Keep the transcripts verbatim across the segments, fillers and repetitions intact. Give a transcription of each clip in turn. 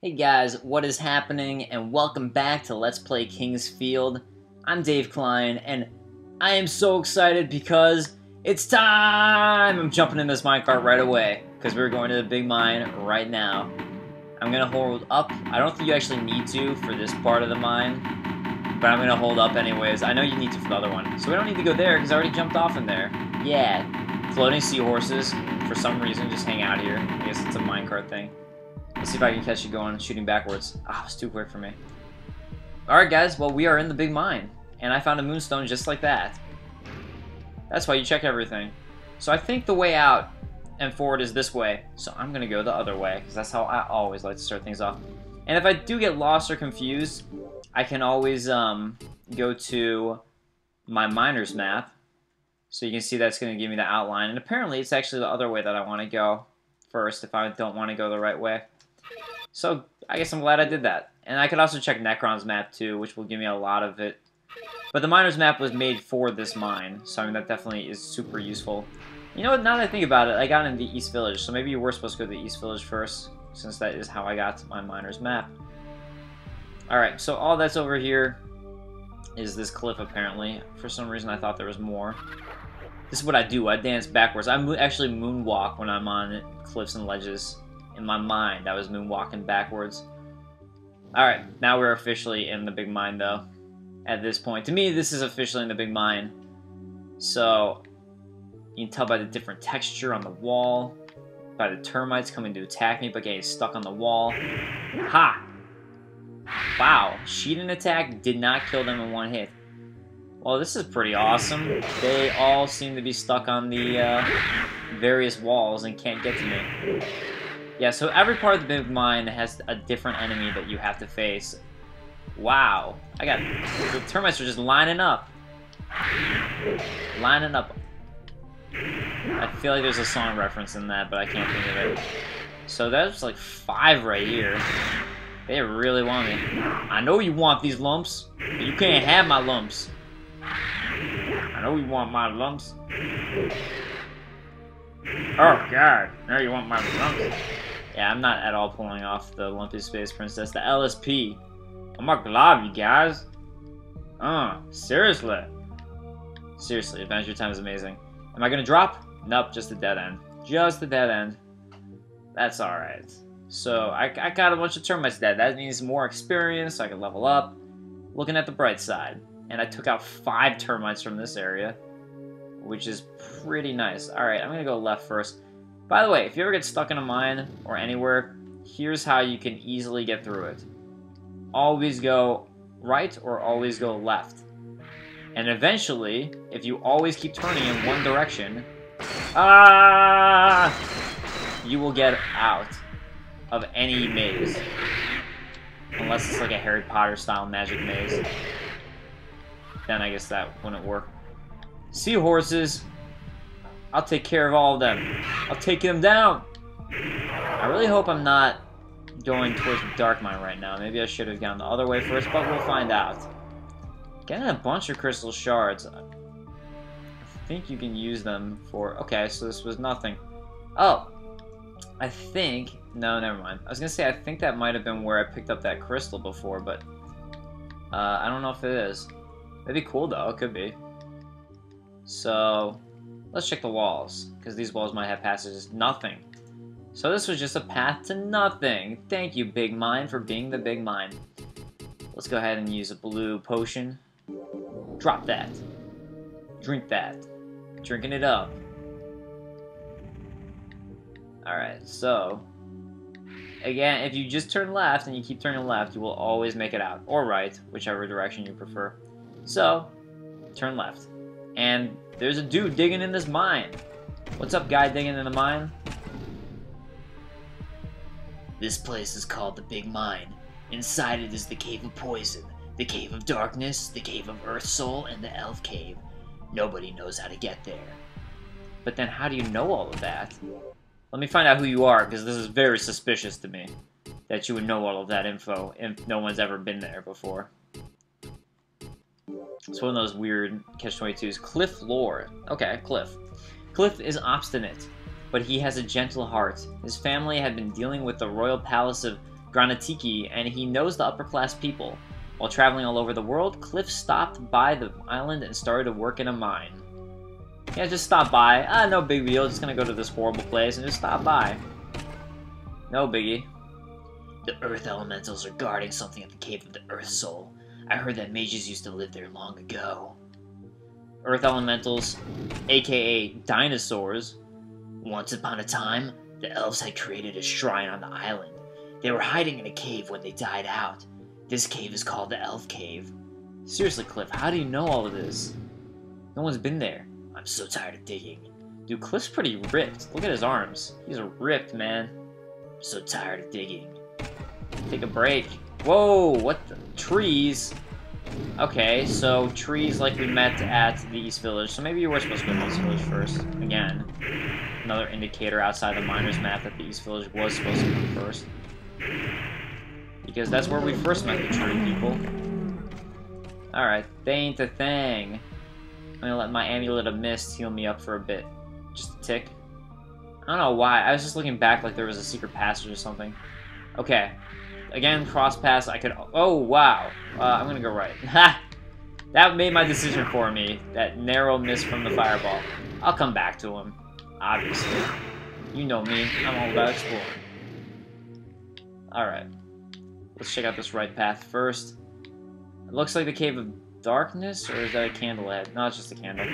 Hey guys, what is happening, and welcome back to Let's Play King's Field. I'm Dave Klein, and I am so excited because it's time! I'm jumping in this minecart right away, because we're going to the big mine right now. I'm going to hold up. I don't think you actually need to for this part of the mine, but I'm going to hold up anyways. I know you need to for the other one, so we don't need to go there, because I already jumped off in there. Yeah, floating seahorses, for some reason, just hang out here. I guess it's a minecart thing. Let's see if I can catch you going, shooting backwards. Ah, oh, it's too quick for me. Alright guys, well we are in the big mine. And I found a moonstone just like that. That's why you check everything. So I think the way out and forward is this way. So I'm gonna go the other way, because that's how I always like to start things off. And if I do get lost or confused, I can always um, go to my miner's map. So you can see that's gonna give me the outline. And apparently it's actually the other way that I want to go first if I don't want to go the right way. So, I guess I'm glad I did that. And I could also check Necron's map too, which will give me a lot of it. But the miner's map was made for this mine, so I mean that definitely is super useful. You know what, now that I think about it, I got in the East Village, so maybe you were supposed to go to the East Village first, since that is how I got my miner's map. Alright, so all that's over here is this cliff apparently. For some reason I thought there was more. This is what I do, I dance backwards. I mo actually moonwalk when I'm on cliffs and ledges. In my mind, I was moonwalking backwards. Alright, now we're officially in the big mine, though. At this point. To me, this is officially in the big mine. So, you can tell by the different texture on the wall. By the termites coming to attack me, but getting stuck on the wall. Ha! Wow, sheeting attack did not kill them in one hit. Well, this is pretty awesome. They all seem to be stuck on the uh, various walls and can't get to me. Yeah, so every part of the big mine has a different enemy that you have to face. Wow. I got... The termites are just lining up. Lining up. I feel like there's a song reference in that, but I can't think of it. So that's like five right here. They really want me. I know you want these lumps, but you can't have my lumps. I know you want my lumps. Oh god, now you want my lumps. Yeah, I'm not at all pulling off the Lumpy Space Princess, the L S P. I'm not glad, you guys. Uh, seriously. Seriously, Adventure Time is amazing. Am I gonna drop? Nope, just a dead end. Just a dead end. That's alright. So, I, I got a bunch of termites dead. That means more experience, so I can level up. Looking at the bright side. And I took out five termites from this area, which is pretty nice. Alright, I'm gonna go left first. By the way, if you ever get stuck in a mine or anywhere, here's how you can easily get through it. Always go right or always go left. And eventually, if you always keep turning in one direction, ah, you will get out of any maze. Unless it's like a Harry Potter style magic maze. Then I guess that wouldn't work. Seahorses. I'll take care of all of them. I'll take them down. I really hope I'm not going towards the dark mine right now. Maybe I should have gone the other way first, but we'll find out. Getting a bunch of crystal shards. I think you can use them for... Okay, so this was nothing. Oh. I think... No, never mind. I was going to say, I think that might have been where I picked up that crystal before, but... Uh, I don't know if it is. That'd be cool, though. It could be. So... Let's check the walls, because these walls might have passages. Nothing. So this was just a path to nothing. Thank you, Big Mine, for being the Big Mine. Let's go ahead and use a blue potion. Drop that. Drink that. Drinking it up. Alright, so... Again, if you just turn left and you keep turning left, you will always make it out. Or right, whichever direction you prefer. So, turn left. And there's a dude digging in this mine. What's up, guy digging in the mine? This place is called the Big Mine. Inside it is the Cave of Poison, the Cave of Darkness, the Cave of Earth Soul, and the Elf Cave. Nobody knows how to get there. But then how do you know all of that? Let me find out who you are, because this is very suspicious to me. That you would know all of that info if no one's ever been there before. It's one of those weird catch twenty-twos. Cliff lore. Okay, Cliff. Cliff is obstinate, but he has a gentle heart. His family had been dealing with the royal palace of Granatiki, and he knows the upper-class people. While traveling all over the world, Cliff stopped by the island and started to work in a mine. Yeah, just stop by. Ah, no big deal. Just gonna go to this horrible place and just stop by. No biggie. The Earth Elementals are guarding something at the Cave of the Earth Soul. I heard that mages used to live there long ago. Earth Elementals, aka dinosaurs. Once upon a time, the elves had created a shrine on the island. They were hiding in a cave when they died out. This cave is called the Elf Cave. Seriously, Cliff, how do you know all of this? No one's been there. I'm so tired of digging. Dude, Cliff's pretty ripped. Look at his arms. He's ripped, man. I'm so tired of digging. Take a break. Whoa, what the? Trees? Okay, so trees like we met at the East Village. So maybe you were supposed to go to the East Village first. Again, another indicator outside the miner's map that the East Village was supposed to come first. Because that's where we first met the tree people. Alright, they ain't a thing. I'm gonna let my Amulet of Mist heal me up for a bit. Just a tick. I don't know why. I was just looking back like there was a secret passage or something. Okay. Again, cross pass. I could... Oh, wow. Uh, I'm gonna go right. Ha! That made my decision for me. That narrow miss from the fireball. I'll come back to him. Obviously. You know me. I'm all about exploring. Alright. Let's check out this right path first. It looks like the Cave of Darkness, or is that a candle head? No, it's just a candle.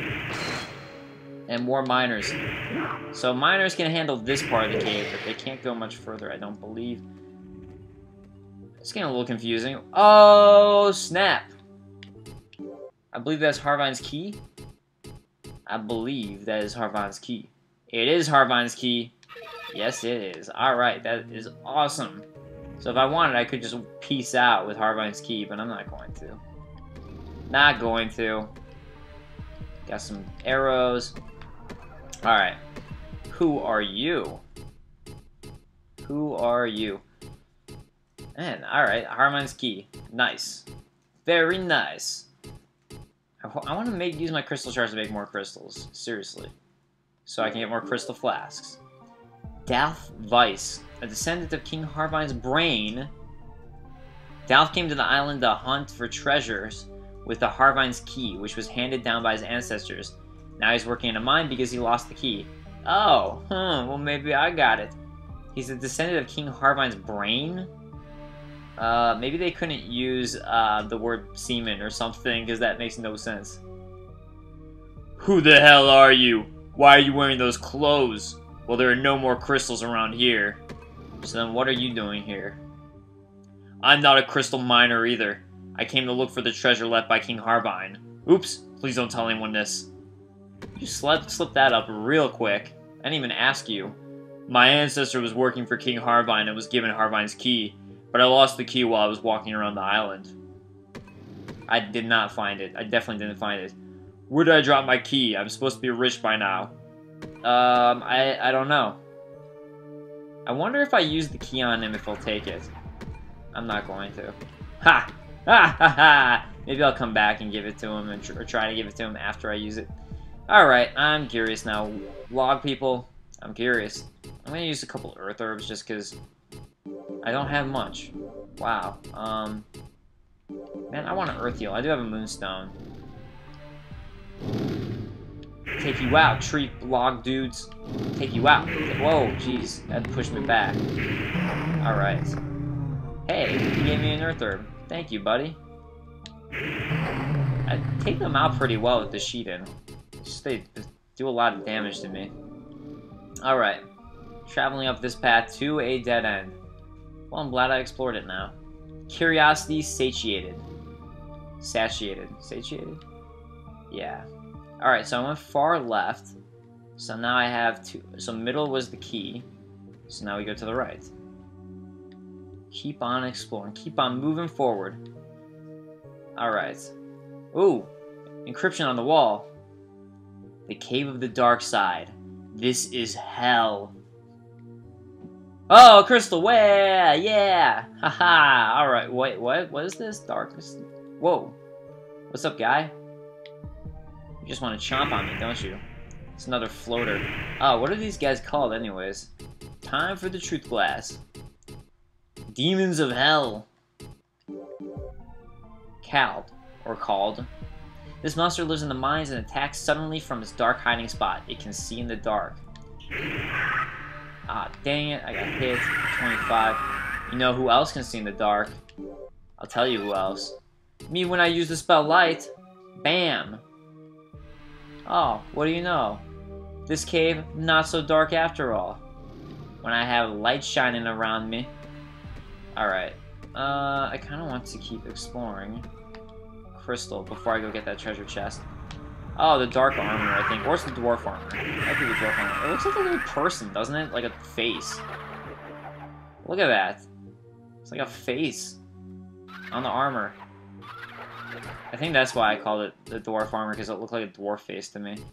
And more miners. So miners can handle this part of the cave, but they can't go much further, I don't believe. It's getting a little confusing. Oh, snap! I believe that's Harvine's key. I believe that is Harvine's key. It is Harvine's key. Yes, it is. Alright, that is awesome. So if I wanted, I could just peace out with Harvine's key, but I'm not going to. Not going to. Got some arrows. Alright. Who are you? Who are you? Man, alright. Harvine's key. Nice. Very nice. I, I want to make use my crystal shards to make more crystals. Seriously. So I can get more crystal flasks. Dalf Weiss, a descendant of King Harvine's brain. Dalf came to the island to hunt for treasures with the Harvine's key, which was handed down by his ancestors. Now he's working in a mine because he lost the key. Oh, huh, well maybe I got it. He's a descendant of King Harvine's brain? Uh, maybe they couldn't use uh, the word semen or something, because that makes no sense. Who the hell are you? Why are you wearing those clothes? Well, there are no more crystals around here. So then what are you doing here? I'm not a crystal miner either. I came to look for the treasure left by King Harvine. Oops, please don't tell anyone this. You slipped, slipped that up real quick. I didn't even ask you. My ancestor was working for King Harvine and was given Harvine's key, but I lost the key while I was walking around the island. I did not find it. I definitely didn't find it. Where did I drop my key? I'm supposed to be rich by now. Um, I, I don't know. I wonder if I use the key on him if he'll take it. I'm not going to. Ha! Ha ha ha! Maybe I'll come back and give it to him, and tr or try to give it to him after I use it. Alright, I'm curious now. Log people, I'm curious. I'm gonna use a couple earth herbs just because I don't have much. Wow. Um, man, I want an earth heal. I do have a moonstone. Take you out, tree log dudes. Take you out. Whoa, jeez. That pushed me back. Alright. Hey, you gave me an earth herb. Thank you, buddy. I take them out pretty well with the sheet in. Just they do a lot of damage to me. Alright. Traveling up this path to a dead end. Well, I'm glad I explored it now. Curiosity satiated. Satiated. Satiated? Yeah. Alright, so I went far left. So now I have two. So middle was the key. So now we go to the right. Keep on exploring. Keep on moving forward. Alright. Ooh. Encryption on the wall. The Cave of the Dark Side. This is hell. Oh, crystal way! Yeah! Haha! Alright, wait, what? What is this? Darkness? Whoa. What's up, guy? You just want to chomp on me, don't you? It's another floater. Oh, what are these guys called anyways? Time for the truth glass. Demons of Hell. Called, or called. This monster lives in the mines and attacks suddenly from its dark hiding spot. It can see in the dark. Ah, dang it, I got hit. twenty-five. You know who else can see in the dark? I'll tell you who else. Me when I use the spell Light. Bam! Oh, what do you know? This cave, not so dark after all. When I have light shining around me. Alright. Uh, I kind of want to keep exploring. Crystal before I go get that treasure chest. Oh, the dark armor, I think. Or it's the dwarf armor. Might be the dwarf armor. It looks like a little person, doesn't it? Like a face. Look at that. It's like a face on the armor. I think that's why I called it the dwarf armor, because it looked like a dwarf face to me.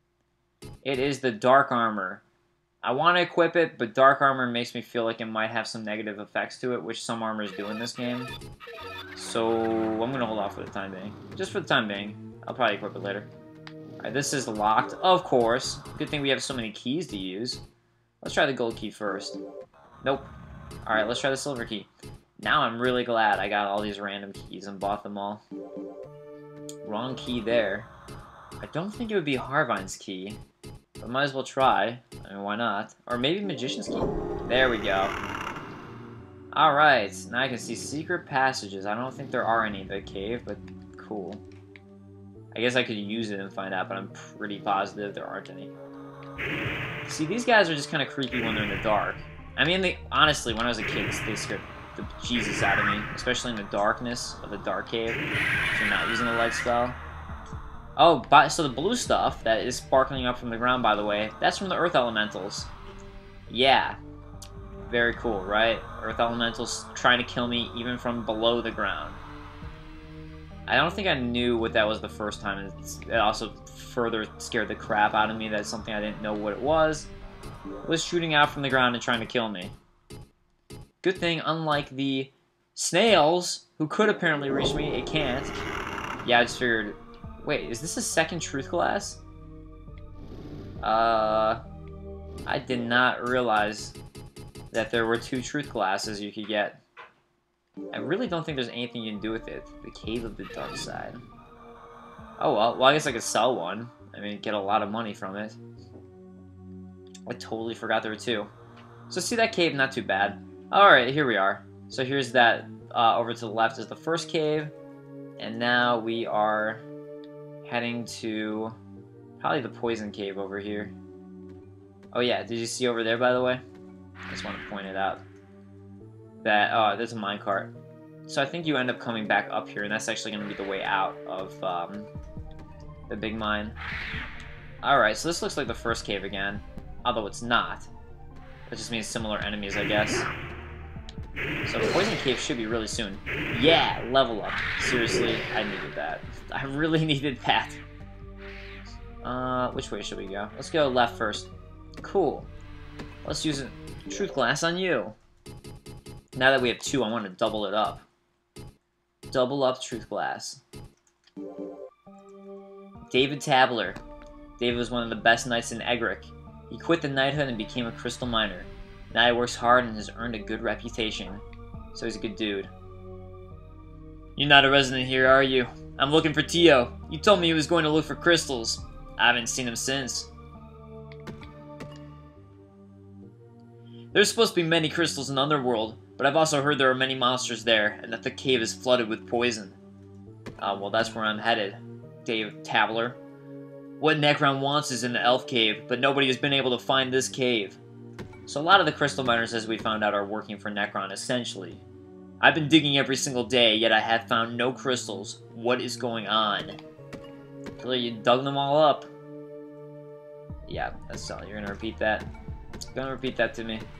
It is the dark armor. I want to equip it, but dark armor makes me feel like it might have some negative effects to it, which some armors do in this game. So, I'm going to hold off for the time being. Just for the time being. I'll probably equip it later. Alright, this is locked, of course. Good thing we have so many keys to use. Let's try the gold key first. Nope. Alright, let's try the silver key. Now I'm really glad I got all these random keys and bought them all. Wrong key there. I don't think it would be Harvine's key. But might as well try. I mean, why not? Or maybe Magician's key. There we go. Alright, now I can see secret passages. I don't think there are any in the cave, but cool. I guess I could use it and find out, but I'm pretty positive there aren't any. See, these guys are just kind of creepy when they're in the dark. I mean, they honestly, when I was a kid, they scared the Jesus out of me. Especially in the darkness of the dark cave. If you're not using the light spell. Oh, but, so the blue stuff that is sparkling up from the ground, by the way, that's from the Earth Elementals. Yeah. Very cool, right? Earth Elementals trying to kill me even from below the ground. I don't think I knew what that was the first time. It's, it also further scared the crap out of me. That's something I didn't know what it was. It was shooting out from the ground and trying to kill me. Good thing, unlike the snails, who could apparently reach me, it can't. Yeah, I just figured... Wait, is this a second truth glass? Uh... I did not realize that there were two truth glasses you could get. I really don't think there's anything you can do with it. The Cave of the Dark Side. Oh well, well I guess I could sell one. I mean, get a lot of money from it. I totally forgot there were two. So see that cave, not too bad. Alright, here we are. So here's that, uh, over to the left is the first cave. And now we are heading to probably the poison cave over here. Oh yeah, did you see over there, by the way? I just want to point it out. That, oh, there's a minecart. So I think you end up coming back up here, and that's actually going to be the way out of um, the big mine. Alright, so this looks like the first cave again, although it's not. That just means similar enemies, I guess. So the poison cave should be really soon. Yeah, level up. Seriously, I needed that. I really needed that. Uh, which way should we go? Let's go left first. Cool. Let's use a truth glass on you. Now that we have two, I want to double it up. Double up truth glass. David Tabler. David was one of the best knights in Egric. He quit the knighthood and became a crystal miner. Now he works hard and has earned a good reputation. So he's a good dude. You're not a resident here, are you? I'm looking for Tio. You told me he was going to look for crystals. I haven't seen him since. There's supposed to be many crystals in Underworld, but I've also heard there are many monsters there, and that the cave is flooded with poison. Uh, well, that's where I'm headed, Dave Tabler. What Necron wants is in the Elf Cave, but nobody has been able to find this cave. So a lot of the crystal miners, as we found out, are working for Necron, essentially. I've been digging every single day, yet I have found no crystals. What is going on? Really, you dug them all up. Yeah, that's all. You're gonna repeat that. You're gonna repeat that to me.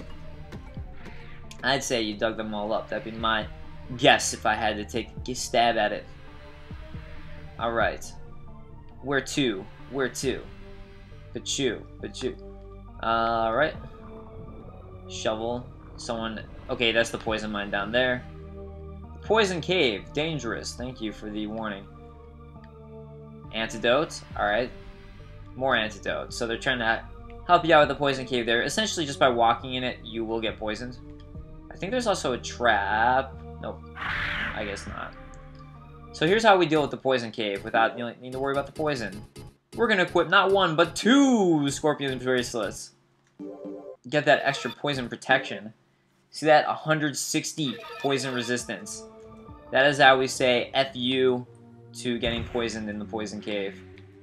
I'd say you dug them all up. That'd be my guess if I had to take a stab at it. Alright. Where to? Where to? Pachu. Pachu. Alright. Shovel. Someone... Okay, that's the poison mine down there. Poison cave. Dangerous. Thank you for the warning. Antidote. Alright. More antidote. So they're trying to help you out with the poison cave there. Essentially, just by walking in it, you will get poisoned. I think there's also a trap. Nope. I guess not. So here's how we deal with the poison cave without needing to worry about the poison. We're gonna equip not one, but two scorpion bracelets. Get that extra poison protection. See that? one hundred sixty poison resistance. That is how we say F U to getting poisoned in the poison cave.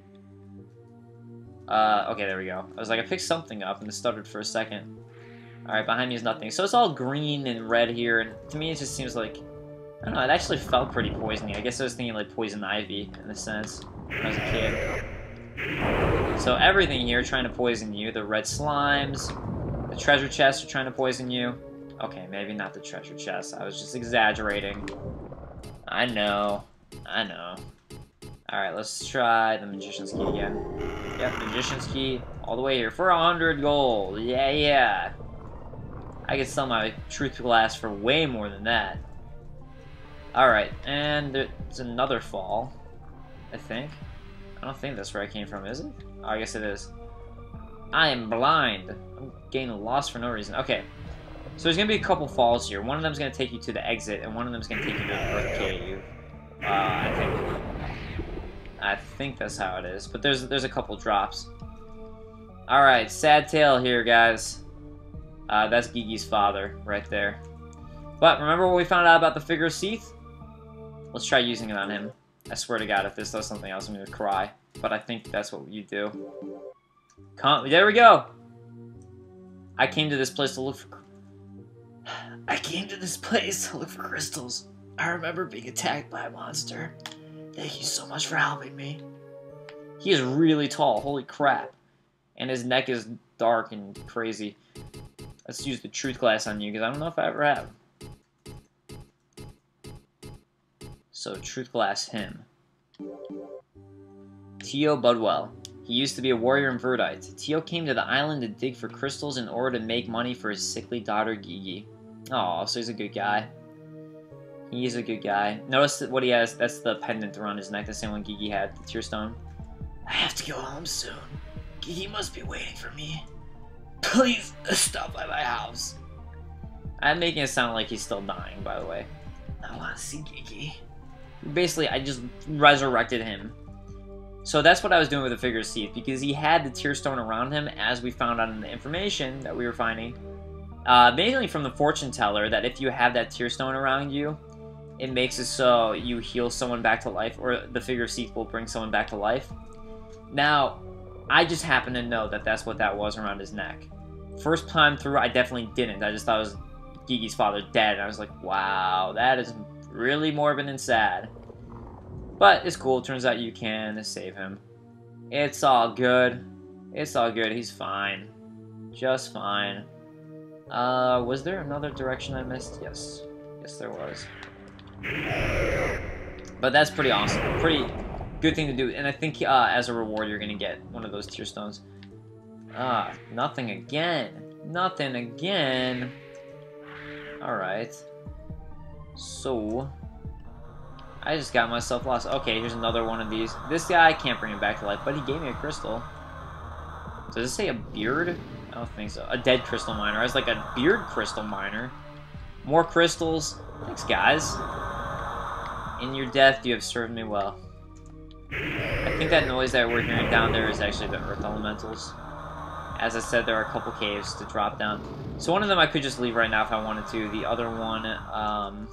Uh, okay, there we go. I was like, I picked something up and it stuttered for a second. Alright, behind me is nothing. So it's all green and red here, and to me it just seems like, I don't know, it actually felt pretty poisony. I guess I was thinking like poison ivy, in a sense, when I was a kid. So everything here trying to poison you. The red slimes, the treasure chests are trying to poison you. Okay, maybe not the treasure chest. I was just exaggerating. I know. I know. Alright, let's try the Magician's Key again. Yep, Magician's Key all the way here for a hundred gold. Yeah, yeah. I could sell my Truth Glass for way more than that. Alright, and there's another fall, I think. I don't think that's where I came from, is it? Oh, I guess it is. I am blind. I'm getting lost for no reason. Okay, so there's going to be a couple falls here. One of them is going to take you to the exit, and one of them is going to take you to the Earth Cave. Uh, I think... I think that's how it is, but there's there's a couple drops. Alright, sad tale here, guys. Uh, that's Gigi's father, right there. But remember what we found out about the Figure of Seath? Let's try using it on him. I swear to God, if this does something else, I'm gonna cry. But I think that's what you do. Come, there we go! I came to this place to look for... I came to this place to look for crystals. I remember being attacked by a monster. Thank you so much for helping me. He is really tall, holy crap. And his neck is dark and crazy. Let's use the Truth Glass on you, because I don't know if I ever have. So, Truth Glass him. Tio Budwell. He used to be a warrior in Verdite. Tio came to the island to dig for crystals in order to make money for his sickly daughter, Gigi. Oh, so he's a good guy. He's a good guy. Notice that what he has, that's the pendant around his neck, the same one Gigi had, the tear stone. I have to go home soon. Gigi must be waiting for me. Please, stop by my house. I'm making it sound like he's still dying, by the way. I want to see Gigi. Basically, I just resurrected him. So that's what I was doing with the Figure of Seath, because he had the tear stone around him, as we found out in the information that we were finding. Uh, mainly from the fortune teller, that if you have that tear stone around you, it makes it so you heal someone back to life, or the Figure of Seath will bring someone back to life. Now, I just happen to know that that's what that was around his neck. First time through, I definitely didn't. I just thought it was Gigi's father dead, and I was like, wow, that is really morbid and sad. But it's cool. It turns out you can save him. It's all good. It's all good. He's fine. Just fine. Uh, was there another direction I missed? Yes. Yes, there was. But that's pretty awesome. Pretty good thing to do. And I think uh, as a reward, you're going to get one of those tear stones. Ah, nothing again. Nothing again. Alright. So, I just got myself lost. Okay, here's another one of these. This guy, I can't bring him back to life, but he gave me a crystal. Does it say a beard? I don't think so. A dead crystal miner. I was like a beard crystal miner. More crystals. Thanks, guys. In your death, you have served me well. I think that noise that we're hearing down there is actually the earth elementals. As I said, there are a couple caves to drop down. So one of them I could just leave right now if I wanted to. The other one, um...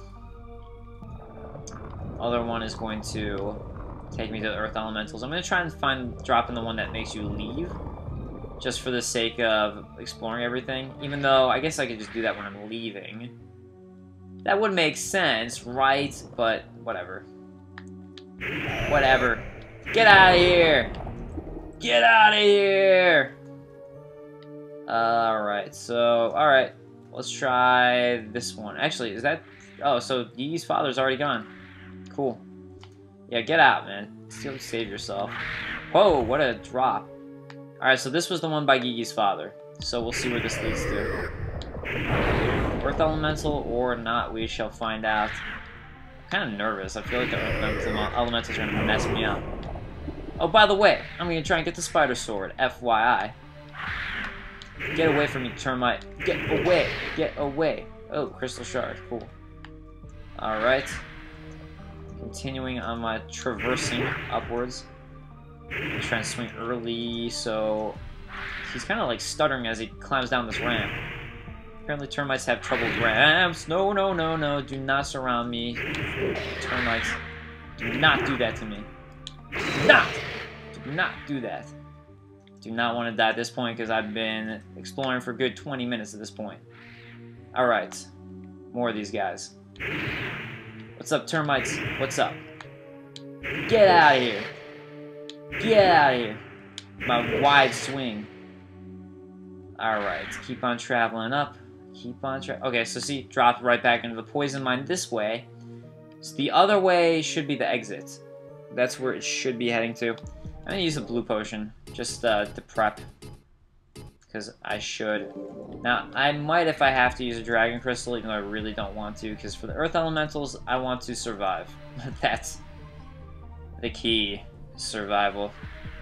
other one is going to take me to the earth elementals. I'm going to try and find, drop in the one that makes you leave. Just for the sake of exploring everything. Even though, I guess I could just do that when I'm leaving. That would make sense, right? But, whatever. Whatever. Get out of here! Get out of here! Alright, so, alright. Let's try this one. Actually, is that... Oh, so Gigi's father's already gone. Cool. Yeah, get out, man. Still save yourself. Whoa, what a drop. Alright, so this was the one by Gigi's father. So we'll see where this leads to. Earth Elemental or not, we shall find out. I'm kind of nervous. I feel like the Earth Elementals are going to mess me up. Oh, by the way, I'm going to try and get the Spider Sword. F Y I. Get away from me, termite. Get away. Get away. Oh, crystal shard. Cool. Alright. Continuing on my traversing upwards. I'm trying to swing early, so he's kind of like stuttering as he climbs down this ramp. Apparently termites have trouble with ramps. No, no, no, no. Do not surround me. Termites. Do not do that to me. Do not! Do not do that. Do not want to die at this point because I've been exploring for a good twenty minutes at this point. Alright. More of these guys. What's up, termites? What's up? Get out of here. Get out of here. My wide swing. Alright. Keep on traveling up. Keep on tra- Okay, so see, dropped right back into the poison mine this way. So the other way should be the exit. That's where it should be heading to. I'm gonna use a blue potion, just uh, to prep. Because I should. Now, I might if I have to use a dragon crystal, even though I really don't want to, because for the earth elementals, I want to survive. That's the key. Survival.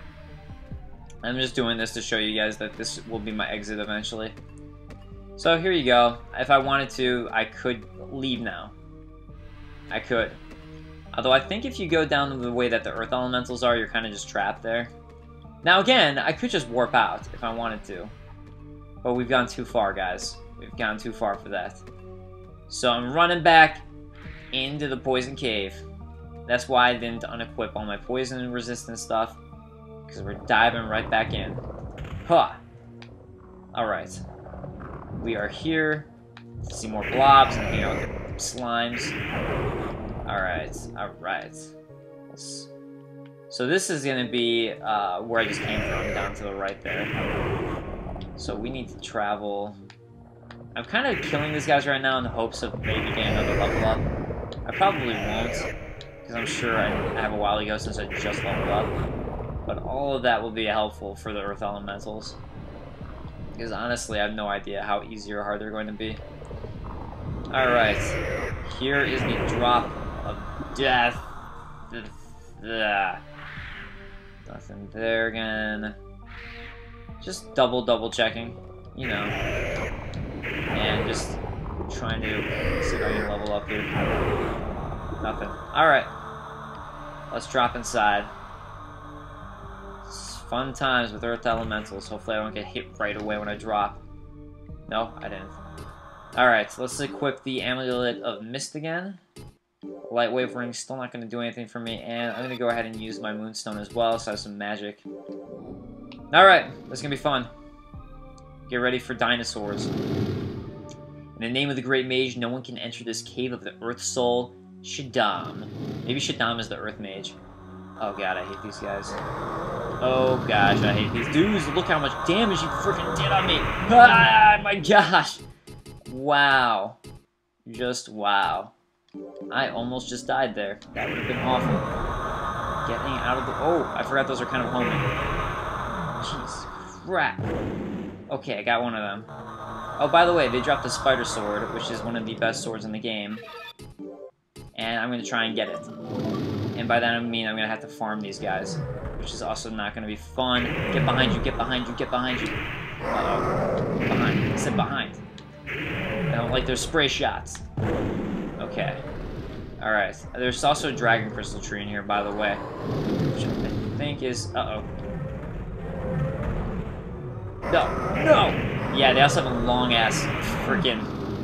I'm just doing this to show you guys that this will be my exit eventually. So here you go. If I wanted to, I could leave now. I could. Although I think if you go down the way that the earth elementals are, you're kind of just trapped there. Now again, I could just warp out if I wanted to. But we've gone too far, guys. We've gone too far for that. So I'm running back into the poison cave. That's why I didn't unequip all my poison resistant stuff. Because we're diving right back in. Huh. Alright. We are here. See more blobs and hang out with the slimes. Alright. Alright. Let's... So this is going to be uh, where I just came from, down to the right there. So we need to travel. I'm kind of killing these guys right now in the hopes of maybe getting another level up. I probably won't, because I'm sure I have a while ago since I just leveled up. But all of that will be helpful for the earth elementals. Because honestly, I have no idea how easy or hard they're going to be. Alright. Here is the drop of death. Ugh. Nothing there again. Just double, double checking, you know. And just trying to see if I can level up here. Nothing. Alright. Let's drop inside. It's fun times with Earth Elementals. Hopefully I don't get hit right away when I drop. No, I didn't. Alright, let's equip the Amulet of Mist again. Light Wave Ring still not going to do anything for me, and I'm going to go ahead and use my Moonstone as well, so I have some magic. Alright, this is going to be fun. Get ready for dinosaurs. In the name of the Great Mage, no one can enter this cave of the Earth Soul, Shaddam. Maybe Shaddam is the Earth Mage. Oh god, I hate these guys. Oh gosh, I hate these dudes. Look how much damage he freaking did on me. Ah, my gosh. Wow. Just wow. I almost just died there. That would have been awful. Getting out of the... Oh, I forgot those are kind of homing. Jeez, crap. Okay, I got one of them. Oh, by the way, they dropped the Spider Sword, which is one of the best swords in the game. And I'm going to try and get it. And by that I mean I'm going to have to farm these guys, which is also not going to be fun. Get behind you, get behind you, get behind you. Uh-oh. Behind. I said behind. I don't like their spray shots. Okay. Alright. There's also a Dragon Crystal Tree in here, by the way. Which I think is... Uh-oh. No. No! Yeah, they also have a long-ass freaking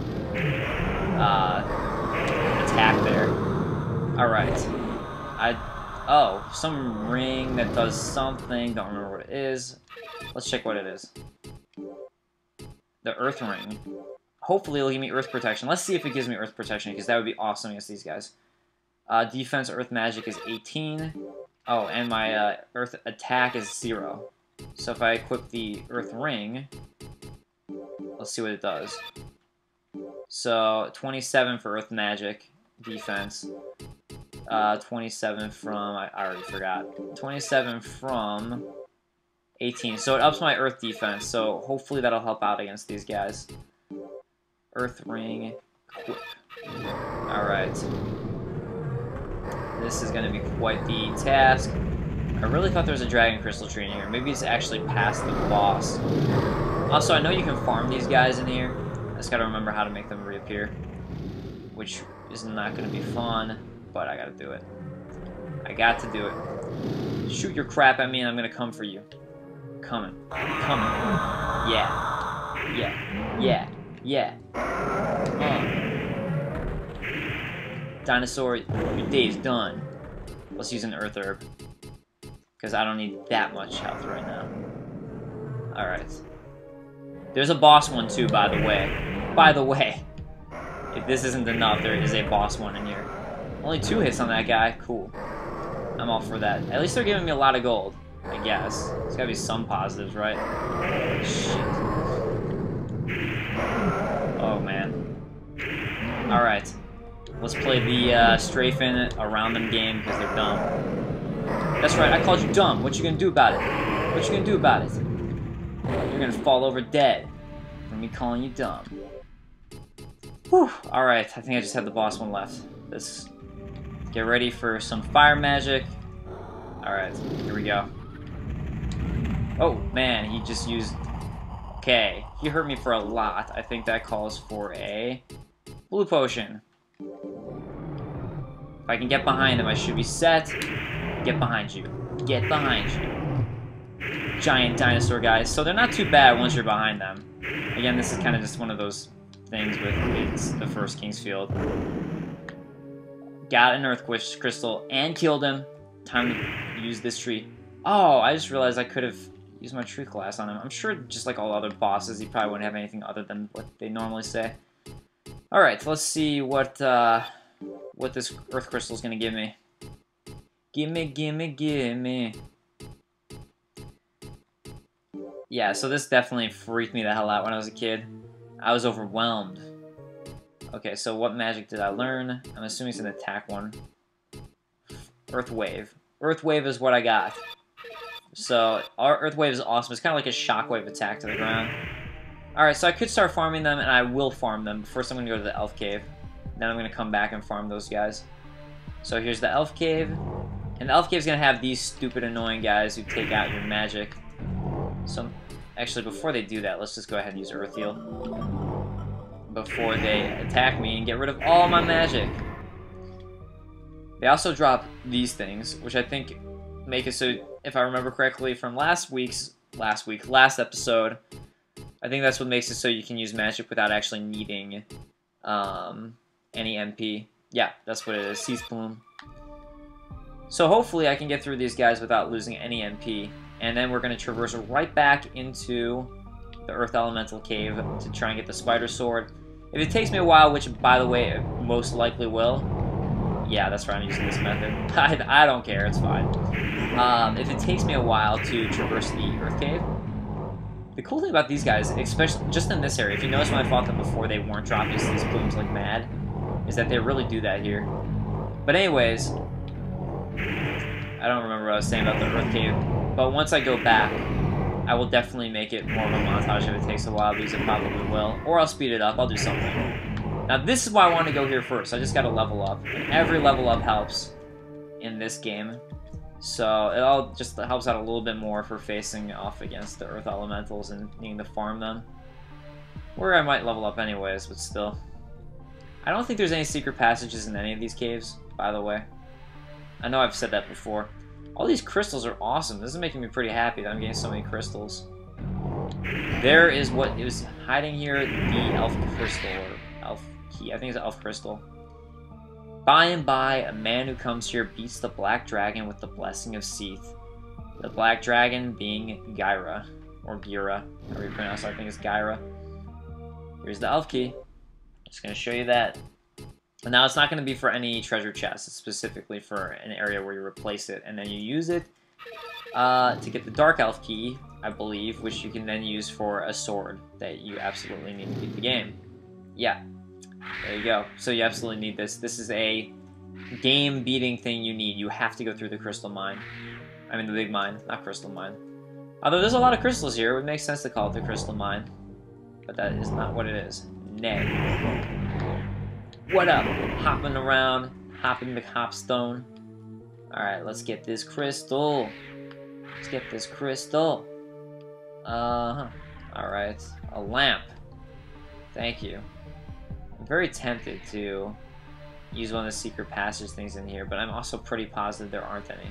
uh, attack there. Alright. I... Oh, some ring that does something. Don't remember what it is. Let's check what it is. The Earth Ring. Hopefully it'll give me Earth Protection. Let's see if it gives me Earth Protection, because that would be awesome against these guys. Uh, defense Earth Magic is eighteen. Oh, and my uh, Earth Attack is zero. So if I equip the Earth Ring, let's see what it does. So, twenty-seven for Earth Magic defense. Uh, twenty-seven from... I already forgot. twenty-seven from... eighteen. So it ups my Earth defense, so hopefully that'll help out against these guys. Earth Ring, equip. Alright. This is going to be quite the task. I really thought there was a Dragon Crystal Tree in here. Maybe it's actually past the boss. Also, I know you can farm these guys in here, just gotta remember how to make them reappear, which is not gonna be fun, but I gotta do it. I got to do it. Shoot your crap at me and I'm gonna come for you. Coming. Coming. Yeah. Yeah. Yeah. Yeah. Uh. Dinosaur, your day's done. Let's use an Earth Herb. Because I don't need that much health right now. Alright. There's a boss one too, by the way. By the way. If this isn't enough, there is a boss one in here. Only two hits on that guy. Cool. I'm all for that. At least they're giving me a lot of gold. I guess. There's gotta be some positives, right? Shit. Oh, man. Alright. Let's play the uh, strafing around them game because they're dumb. That's right, I called you dumb. What you gonna do about it? What you gonna do about it? You're gonna fall over dead from me calling you dumb. Whew. Alright, I think I just have the boss one left. Let's get ready for some fire magic. Alright, here we go. Oh, man, he just used... Okay, he hurt me for a lot. I think that calls for a blue potion. If I can get behind him, I should be set. Get behind you. Get behind you. Giant dinosaur guys. So they're not too bad once you're behind them. Again, this is kind of just one of those things with it's the first King's Field. Got an Earth Crystal and killed him. Time to use this tree. Oh, I just realized I could have used my tree class on him. I'm sure just like all other bosses, he probably wouldn't have anything other than what they normally say. Alright, let's see what uh, what this Earth Crystal is going to give me. Gimme, gimme, gimme. Yeah, so this definitely freaked me the hell out when I was a kid. I was overwhelmed. Okay, so what magic did I learn? I'm assuming it's an attack one. Earth Wave. Earth Wave is what I got. So, our Earth Wave is awesome. It's kind of like a shockwave attack to the ground. Alright, so I could start farming them, and I will farm them. But first I'm going to go to the Elf Cave. Then I'm going to come back and farm those guys. So here's the Elf Cave. And the Elf Cave is going to have these stupid, annoying guys who take out your magic. So, actually, before they do that, let's just go ahead and use Earth Heal. Before they attack me and get rid of all my magic. They also drop these things, which I think make it so, if I remember correctly from last week's, last week, last episode, I think that's what makes it so you can use magic without actually needing um, any M P. Yeah, that's what it is, Sea Plume. So hopefully I can get through these guys without losing any M P, and then we're going to traverse right back into the Earth Elemental Cave to try and get the Spider Sword. If it takes me a while, which by the way, it most likely will, yeah, that's right, I'm using this method. I, I don't care, it's fine. Um, if it takes me a while to traverse the Earth Cave, the cool thing about these guys, especially just in this area, if you notice when I fought them before, they weren't dropping these plumes like mad, is that they really do that here. But anyways, I don't remember what I was saying about the Earth Cave, but once I go back, I will definitely make it more of a montage if it takes a while, because it probably will. Or I'll speed it up, I'll do something. Now this is why I want to go here first, I just gotta level up. And every level up helps in this game. So it all just helps out a little bit more for facing off against the Earth Elementals and needing to farm them. Or I might level up anyways, but still. I don't think there's any secret passages in any of these caves, by the way. I know I've said that before. All these crystals are awesome. This is making me pretty happy that I'm getting so many crystals. There is what is hiding here, the Elf Crystal, or Elf Key. I think it's an Elf Crystal. By and by, a man who comes here beats the Black Dragon with the blessing of Seath. The Black Dragon being Gyra, or Gira, however you pronounce it. I think it's Gyra. Here's the Elf Key. Just going to show you that. And now it's not going to be for any treasure chest. It's specifically for an area where you replace it. And then you use it uh, to get the Dark Elf Key, I believe, which you can then use for a sword that you absolutely need to beat the game. Yeah. There you go. So you absolutely need this. This is a game-beating thing you need. You have to go through the crystal mine. I mean the big mine, not crystal mine. Although there's a lot of crystals here, it would make sense to call it the crystal mine. But that is not what it is. Nay. What up? Hopping around, hopping the hopstone. Alright, let's get this crystal. Let's get this crystal. Uh-huh. Alright, a lamp. Thank you. I'm very tempted to use one of the secret passage things in here, but I'm also pretty positive there aren't any.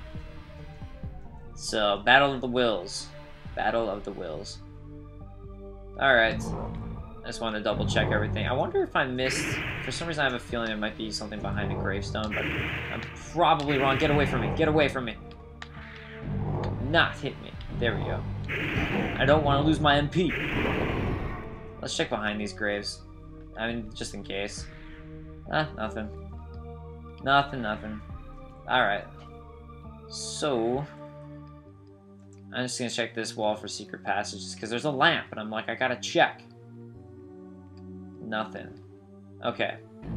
So, Battle of the Wills. Battle of the Wills. Alright. I just wanted to double check everything. I wonder if I missed... For some reason I have a feeling there might be something behind the gravestone, but I'm probably wrong. Get away from me. Get away from me. Not hit me. There we go. I don't want to lose my M P. Let's check behind these graves. I mean, just in case. Ah, nothing. Nothing, nothing. Alright. So... I'm just gonna check this wall for secret passages, because there's a lamp, and I'm like, I gotta check. Nothing. Okay.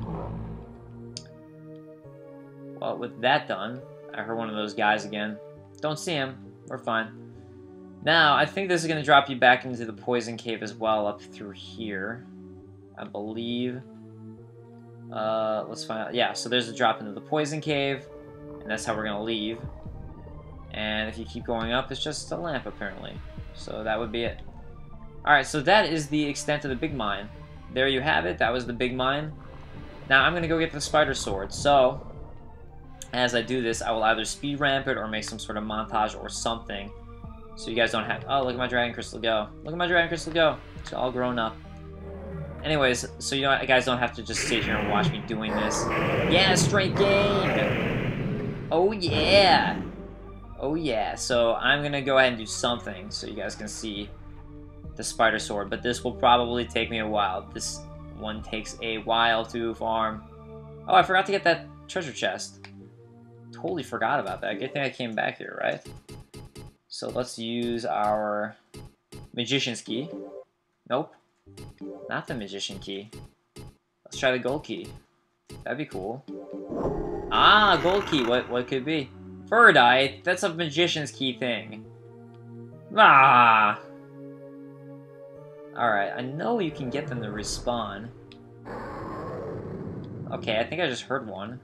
Well, with that done, I heard one of those guys again. Don't see him. We're fine. Now, I think this is gonna drop you back into the poison cave as well, up through here. I believe. Uh, let's find out. Yeah, so there's a drop into the poison cave, and that's how we're gonna leave. And if you keep going up, it's just a lamp, apparently. So that would be it. Alright, so that is the extent of the big mine. There you have it. That was the big mine. Now, I'm going to go get the spider sword. So, as I do this, I will either speed ramp it or make some sort of montage or something. So you guys don't have... Oh, look at my dragon crystal go. Look at my dragon crystal go. It's all grown up. Anyways, so you know, you guys don't have to just sit here and watch me doing this. Yeah, straight game! Oh, yeah! Oh yeah, so I'm gonna go ahead and do something so you guys can see the spider sword, but this will probably take me a while. This one takes a while to farm. Oh, I forgot to get that treasure chest. Totally forgot about that. Good thing I came back here, right? So let's use our magician's key. Nope, not the magician key. Let's try the gold key. That'd be cool. Ah, gold key. What, what could it be? Ferdite? That's a magician's key thing. Ah! Alright, I know you can get them to respawn. Okay, I think I just heard one.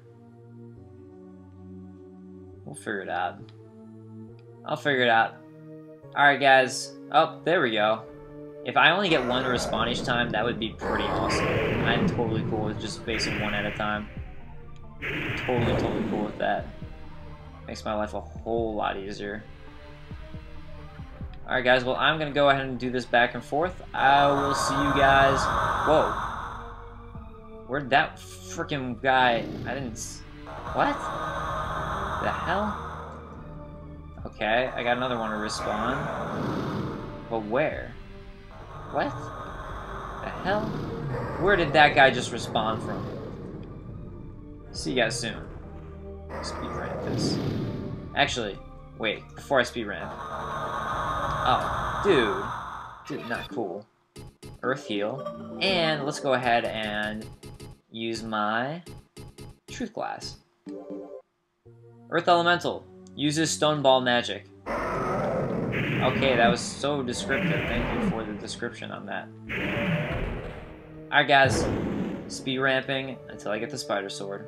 We'll figure it out. I'll figure it out. Alright, guys. Oh, there we go. If I only get one to respawn each time, that would be pretty awesome. I'm totally cool with just facing one at a time. Totally, totally cool with that. Makes my life a whole lot easier. Alright guys, well I'm gonna go ahead and do this back and forth. I will see you guys... Whoa. Where'd that freaking guy... I didn't... What? The hell? Okay, I got another one to respawn. But where? What? The hell? Where did that guy just respawn from? See you guys soon. Speed ramp this. Actually, wait, before I speed ramp. Oh, dude. Dude, not cool. Earth heal. And let's go ahead and use my truth glass. Earth elemental. Uses stone ball magic. Okay, that was so descriptive. Thank you for the description on that. Alright guys, speed ramping until I get the spider sword.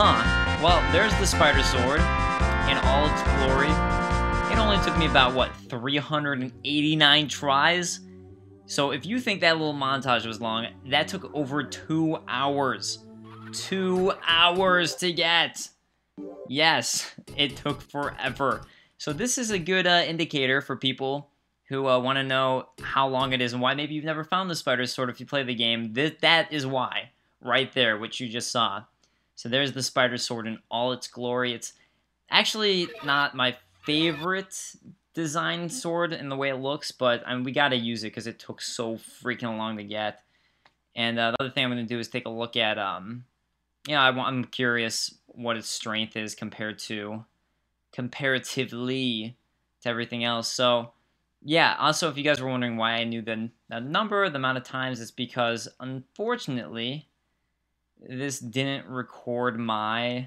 Huh. Well, there's the spider sword in all its glory. It only took me about, what, three hundred eighty-nine tries? So if you think that little montage was long, that took over two hours. Two hours to get. Yes, it took forever. So this is a good uh, indicator for people who uh, want to know how long it is and why maybe you've never found the spider sword if you play the game. Th that is why. Right there, which you just saw. So there's the spider sword in all its glory. It's actually not my favorite design sword in the way it looks, but I mean, we gotta use it because it took so freaking long to get. And uh, the other thing I'm gonna do is take a look at, um, you know, I want, I'm curious what its strength is compared to, comparatively to everything else. So, yeah, also if you guys were wondering why I knew the, the number, the amount of times, it's because, unfortunately, this didn't record my,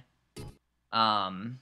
um,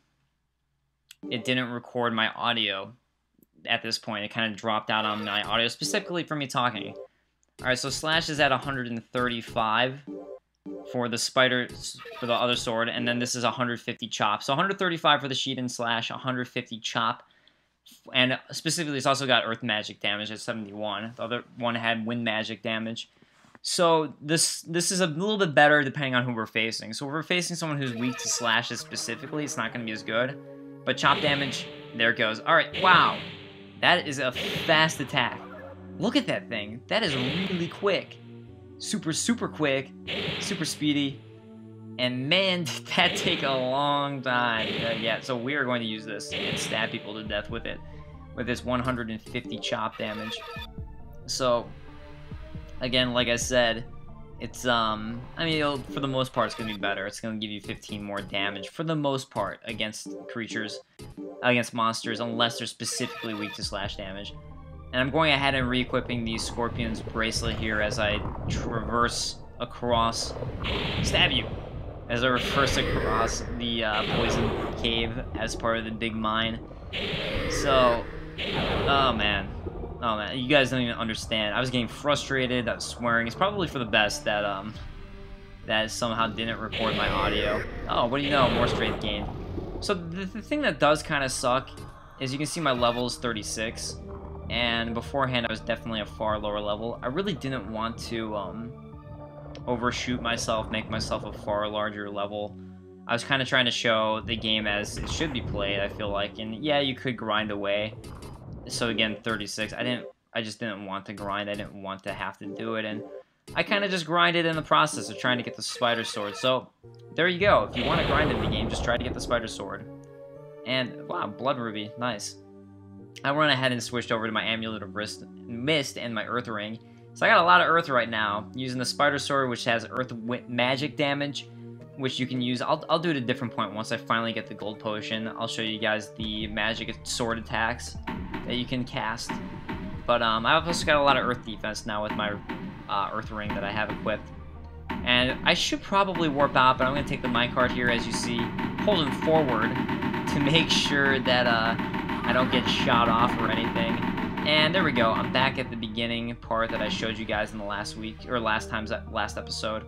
it didn't record my audio at this point. It kind of dropped out on my audio, specifically for me talking. Alright, so Slash is at one hundred thirty-five for the spider, for the other sword, and then this is one hundred fifty chop. So one hundred thirty-five for the Sheet Slash, one hundred fifty chop, and specifically it's also got Earth Magic damage at seventy-one. The other one had Wind Magic damage. So this this is a little bit better depending on who we're facing. So if we're facing someone who's weak to slashes specifically, it's not going to be as good. But chop damage, there it goes. Alright, wow. That is a fast attack. Look at that thing. That is really quick. Super, super quick. Super speedy. And man, did that take a long time. Uh, yeah, so we are going to use this and stab people to death with it. With this one hundred fifty chop damage. So, again, like I said, it's, um, I mean, it'll, for the most part, it's going to be better. It's going to give you fifteen more damage, for the most part, against creatures, against monsters, unless they're specifically weak to slash damage. And I'm going ahead and re-equipping the Scorpion's Bracelet here as I traverse across, stab you, as I reverse across the uh, Poison Cave as part of the Big Mine. So, oh man. Oh man, you guys don't even understand. I was getting frustrated, I was swearing. It's probably for the best that um that somehow didn't record my audio. Oh, what do you know? More strength gain. So the, the thing that does kind of suck is you can see my level is thirty-six, and beforehand I was definitely a far lower level. I really didn't want to um overshoot myself, make myself a far larger level. I was kind of trying to show the game as it should be played, I feel like, and yeah, you could grind away. So again, thirty-six. I didn't. I just didn't want to grind. I didn't want to have to do it, and I kind of just grinded in the process of trying to get the spider sword. So there you go. If you want to grind in the game, just try to get the spider sword. And wow, blood ruby, nice. I went ahead and switched over to my amulet of Wrist, mist and my earth ring. So I got a lot of earth right now using the spider sword, which has earth magic damage, which you can use. I'll, I'll do it at a different point once I finally get the gold potion. I'll show you guys the magic sword attacks that you can cast. But um, I've also got a lot of earth defense now with my uh, earth ring that I have equipped. And I should probably warp out, but I'm going to take the minecart here, as you see, holding forward to make sure that uh, I don't get shot off or anything. And there we go. I'm back at the beginning part that I showed you guys in the last week, or last time's last episode.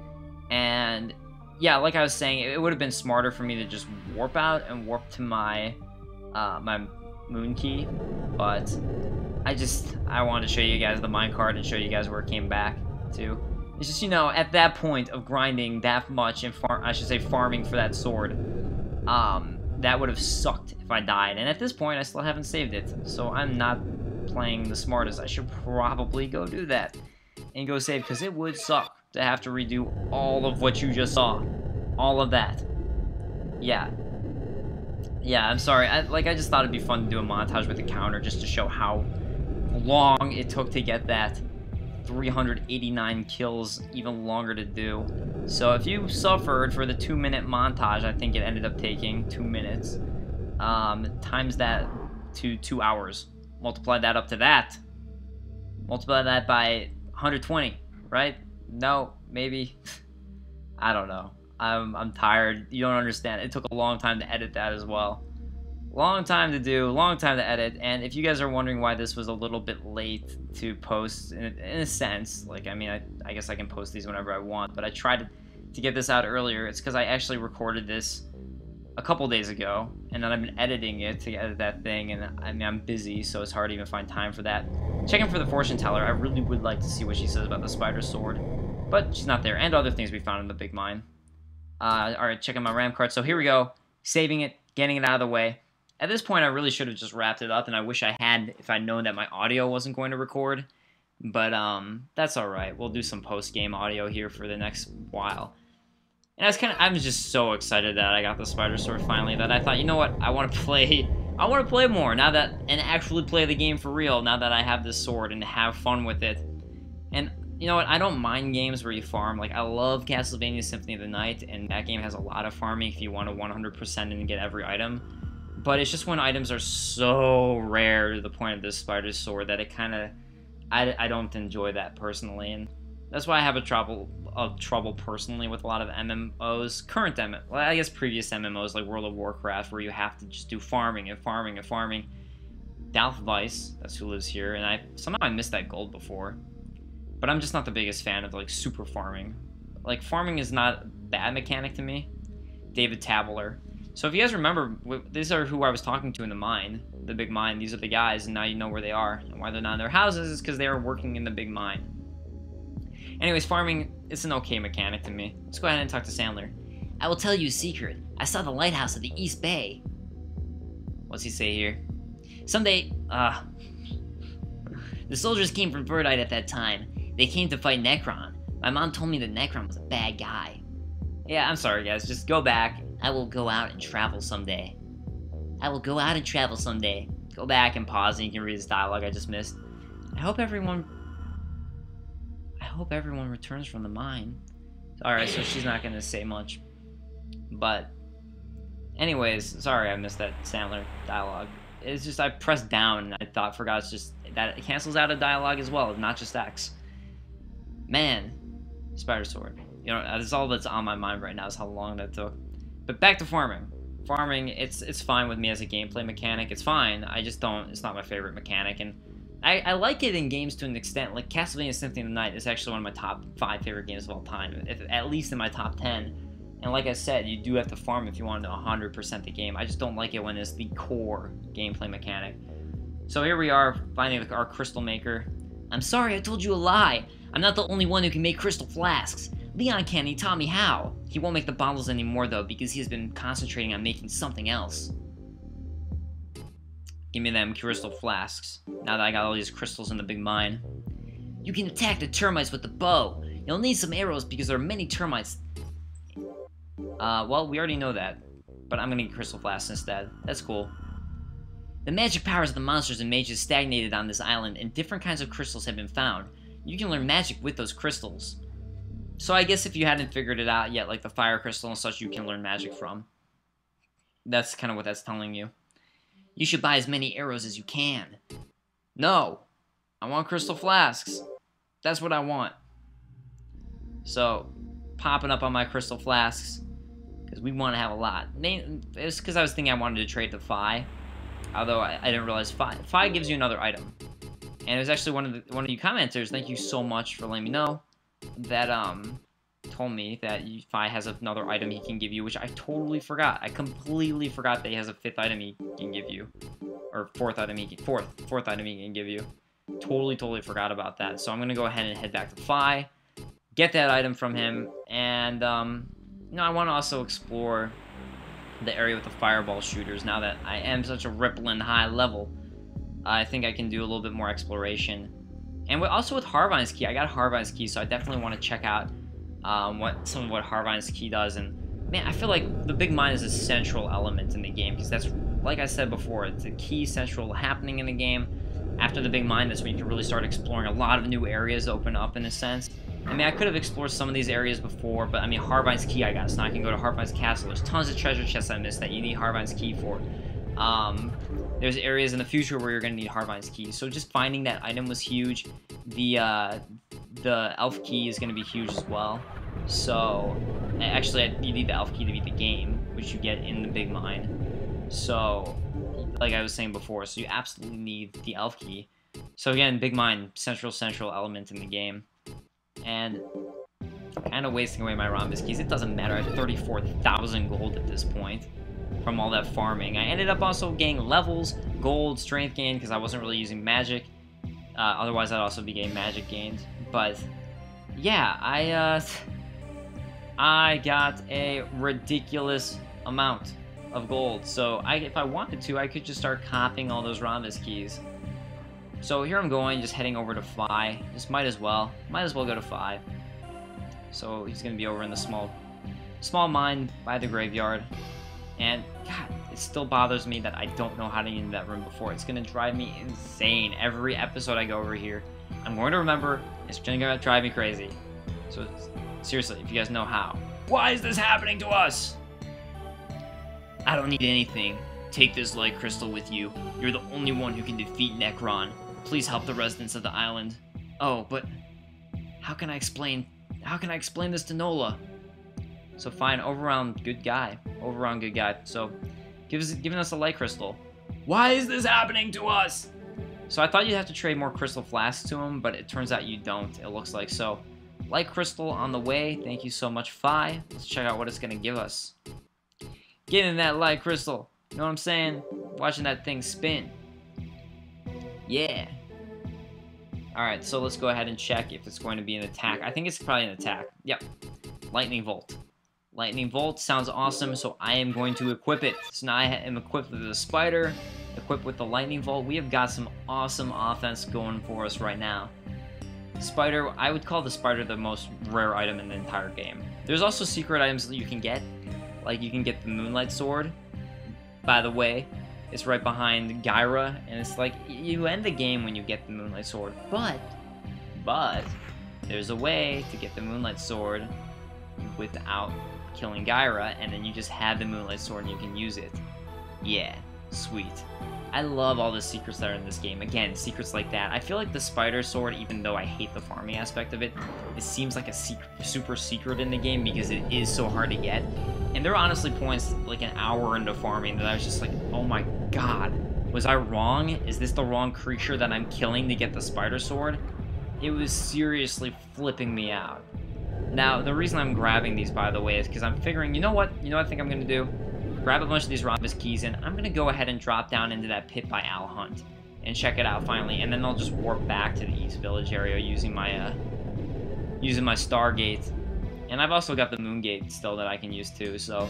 And yeah, like I was saying, it would have been smarter for me to just warp out and warp to my uh, my moon key, but I just I wanted to show you guys the minecart and show you guys where it came back to. It's just, you know, at that point of grinding that much and far I should say farming for that sword, um, that would have sucked if I died. And at this point, I still haven't saved it, so I'm not playing the smartest. I should probably go do that and go save, because it would suck to have to redo all of what you just saw. All of that. Yeah. Yeah, I'm sorry. I, like, I just thought it'd be fun to do a montage with a counter just to show how long it took to get that. three hundred eighty-nine kills, even longer to do. So if you suffered for the two minute montage, I think it ended up taking two minutes. Um, times that to two hours. Multiply that up to that. Multiply that by one hundred twenty, right? No, maybe. I don't know. I'm, I'm tired. You don't understand. It took a long time to edit that as well. Long time to do, long time to edit. And if you guys are wondering why this was a little bit late to post, in, in a sense, like, I mean, I, I guess I can post these whenever I want, but I try to to get this out earlier, it's because I actually recorded this a couple days ago, and then I've been editing it to edit that thing, and I mean, I'm busy, so it's hard to even find time for that. Checking for the fortune teller. I really would like to see what she says about the spider sword, but she's not there, and other things we found in the big mine. Uh, Alright, checking my RAM card. So here we go. Saving it, getting it out of the way. At this point, I really should have just wrapped it up, and I wish I had if I'd known that my audio wasn't going to record. But um, that's alright. We'll do some post-game audio here for the next while. And I was kind of, I'm just so excited that I got the spider sword finally that I thought, you know what, I want to play, I want to play more now that, and actually play the game for real now that I have this sword and have fun with it. And you know what, I don't mind games where you farm. Like, I love Castlevania Symphony of the Night, and that game has a lot of farming if you want to one hundred percent and get every item. But it's just when items are so rare to the point of this spider sword that it kind of, I, I don't enjoy that personally. And that's why I have a trouble of trouble personally with a lot of M M Os, current M M Os, well, I guess previous M M Os like World of Warcraft, where you have to just do farming and farming and farming. Dalf Weiss, that's who lives here, and I somehow I missed that gold before. But I'm just not the biggest fan of like super farming. Like, farming is not a bad mechanic to me. David Tabler. So if you guys remember, these are who I was talking to in the mine, the big mine. These are the guys, and now you know where they are. And why they're not in their houses is because they are working in the big mine. Anyways, farming, it's an okay mechanic to me. Let's go ahead and talk to Sandler. I will tell you a secret. I saw the lighthouse at the East Bay. What's he say here? Someday, uh... the soldiers came from Verdite at that time. They came to fight Necron. My mom told me that Necron was a bad guy. Yeah, I'm sorry, guys. Just go back. I will go out and travel someday. I will go out and travel someday. Go back and pause and you can read this dialogue I just missed. I hope everyone... I hope everyone returns from the mine. Alright, so she's not going to say much. But... anyways, sorry I missed that Sandler dialogue. It's just I pressed down and I thought, forgot it's just... that it cancels out a dialogue as well, not just X. Man. Spider sword. You know, that's all that's on my mind right now is how long that took. But back to farming. Farming, it's it's fine with me as a gameplay mechanic. It's fine. I just don't, it's not my favorite mechanic. And I, I like it in games to an extent. Like Castlevania Symphony of the Night is actually one of my top five favorite games of all time. If, at least in my top ten. And like I said, you do have to farm if you want to one hundred percent the game. I just don't like it when it's the core gameplay mechanic. So here we are, finding our crystal maker. I'm sorry, I told you a lie. I'm not the only one who can make crystal flasks. Leon can, he taught me how. He won't make the bottles anymore though, because he has been concentrating on making something else. Give me them crystal flasks, now that I got all these crystals in the big mine. You can attack the termites with the bow. You'll need some arrows because there are many termites. Uh, well, we already know that, but I'm gonna get crystal flasks instead. That's cool. The magic powers of the monsters and mages stagnated on this island, and different kinds of crystals have been found. You can learn magic with those crystals. So I guess if you hadn't figured it out yet, like the fire crystal and such, you can learn magic from. That's kind of what that's telling you. You should buy as many arrows as you can. No! I want crystal flasks. That's what I want. So, popping up on my crystal flasks, because we want to have a lot. It's because I was thinking I wanted to trade the Phi, although I, I didn't realize Phi, Phi gives you another item. And it was actually one of the, one of you commenters, thank you so much for letting me know, that um told me that Phi has another item he can give you, which I totally forgot. I completely forgot that he has a fifth item he can give you, or fourth item he can, fourth fourth item he can give you. Totally, totally forgot about that. So I'm gonna go ahead and head back to Phi, get that item from him, and um, you know, I want to also explore the area with the fireball shooters. Now that I am such a rippling high level, I think I can do a little bit more exploration. And with, also with Harvine's key, I got Harvine's key, so I definitely want to check out um, what some of what Harvine's key does. And man, I feel like the big mine is a central element in the game, because that's, like I said before, it's a key central happening in the game. After the big mine, that's when you can really start exploring a lot of new areas open up in a sense. I mean, I could have explored some of these areas before, but I mean, Harvine's key I got, so now I can go to Harvine's castle. There's tons of treasure chests I missed that you need Harvine's key for. Um, there's areas in the future where you're going to need Harvine's key, so just finding that item was huge. The, uh, the elf key is going to be huge as well. So, actually, you need the elf key to beat the game, which you get in the big mine. So, like I was saying before, so you absolutely need the elf key. So again, big mine, central, central element in the game. And kind of wasting away my Rhombus keys. It doesn't matter. I have thirty-four thousand gold at this point from all that farming. I ended up also gaining levels, gold, strength gain, because I wasn't really using magic. Uh, otherwise, I'd also be getting magic gains. But yeah, I uh, I got a ridiculous amount of gold. So I, if I wanted to, I could just start copying all those Rhombus keys. So here I'm going, just heading over to Phi. Just might as well. Might as well go to Phi. So he's going to be over in the small small mine by the graveyard. And, God, it still bothers me that I don't know how to get into that room before. It's going to drive me insane. Every episode I go over here, I'm going to remember. It's going to drive me crazy. So, seriously, if you guys know how. Why is this happening to us? I don't need anything. Take this light crystal with you. You're the only one who can defeat Necron. Please help the residents of the island. Oh, but how can I explain? How can I explain this to Nola? So fine, overround good guy. Overround good guy. So, gives giving us a light crystal. Why is this happening to us? So I thought you'd have to trade more crystal flasks to him, but it turns out you don't. It looks like so. Light crystal on the way. Thank you so much, Phi. Let's check out what it's gonna give us. Get in that light crystal. You know what I'm saying? Watching that thing spin. Yeah. Alright, so let's go ahead and check if it's going to be an attack. I think it's probably an attack. Yep. Lightning Volt. Lightning Volt sounds awesome, so I am going to equip it. So now I am equipped with the Spider, equipped with the Lightning Volt. We have got some awesome offense going for us right now. Spider, I would call the Spider the most rare item in the entire game. There's also secret items that you can get. Like, you can get the Moonlight Sword. By the way, it's right behind Gyra, and it's like, you end the game when you get the Moonlight Sword, but, but, there's a way to get the Moonlight Sword without killing Gyra, and then you just have the Moonlight Sword and you can use it. Yeah, sweet. I love all the secrets that are in this game. Again, secrets like that. I feel like the Spider Sword, even though I hate the farming aspect of it, it seems like a secret, super secret in the game because it is so hard to get. And there are honestly points, like an hour into farming, that I was just like, oh my god, was I wrong? Is this the wrong creature that I'm killing to get the Spider Sword? It was seriously flipping me out. Now, the reason I'm grabbing these, by the way, is because I'm figuring, you know what? You know what I think I'm going to do? Grab a bunch of these Rhombus keys, and I'm going to go ahead and drop down into that pit by Al Hunt and check it out finally, and then I'll just warp back to the East Village area using my, uh, using my Stargate. And I've also got the Moongate still that I can use too, so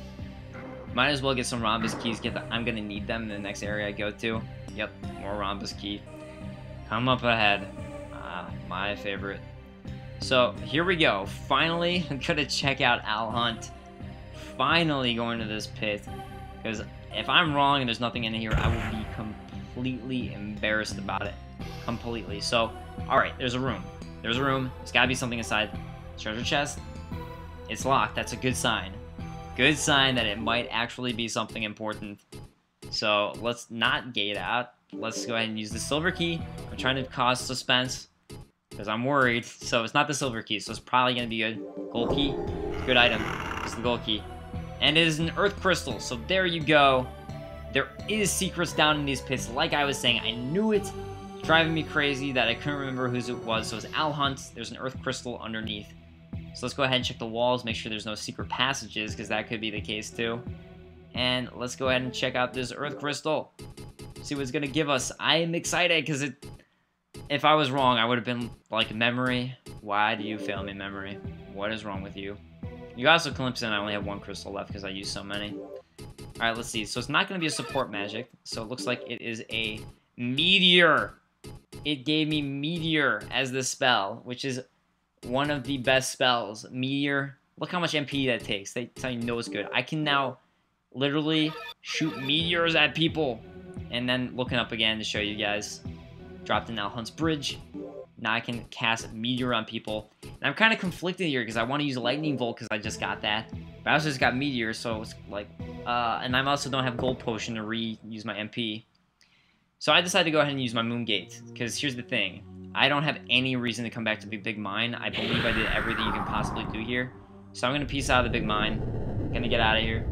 might as well get some Rhombus keys. Get the, I'm going to need them in the next area I go to. Yep, more Rhombus key. Come up ahead. Ah, my favorite. So, here we go. Finally, I'm going to check out Al Hunt. Finally going to this pit. Because if I'm wrong and there's nothing in here, I will be completely embarrassed about it. Completely. So, alright, there's a room. There's a room. There's got to be something inside. Treasure chest. It's locked. That's a good sign. Good sign that it might actually be something important. So, let's not gate out. Let's go ahead and use the silver key. I'm trying to cause suspense. Because I'm worried. So it's not the silver key, so it's probably going to be good. Gold key. Good item. It's the gold key. And it is an earth crystal, so there you go. There is secrets down in these pits. Like I was saying, I knew it. It's driving me crazy that I couldn't remember whose it was. So it's Al Hunt. There's an earth crystal underneath. So let's go ahead and check the walls, make sure there's no secret passages, because that could be the case too. And let's go ahead and check out this earth crystal. See what it's going to give us. I am excited, because it... if I was wrong, I would have been like, memory. Why do you fail me, memory? What is wrong with you? You also glimpse in, I only have one crystal left because I used so many. Alright, let's see. So it's not going to be a support magic. So it looks like it is a meteor. It gave me meteor as the spell, which is one of the best spells. Meteor. Look how much M P that takes. They tell you no it's good. I can now literally shoot meteors at people. And then looking up again to show you guys. Dropped in Al Hunt's bridge. Now I can cast Meteor on people. And I'm kind of conflicted here because I want to use Lightning Volt because I just got that. But I also just got Meteor, so it's like... Uh, and I also don't have Gold Potion to reuse my M P. So I decided to go ahead and use my Moongate. Because here's the thing. I don't have any reason to come back to the Big Mine. I believe I did everything you can possibly do here. So I'm going to peace out of the Big Mine. I'm going to get out of here.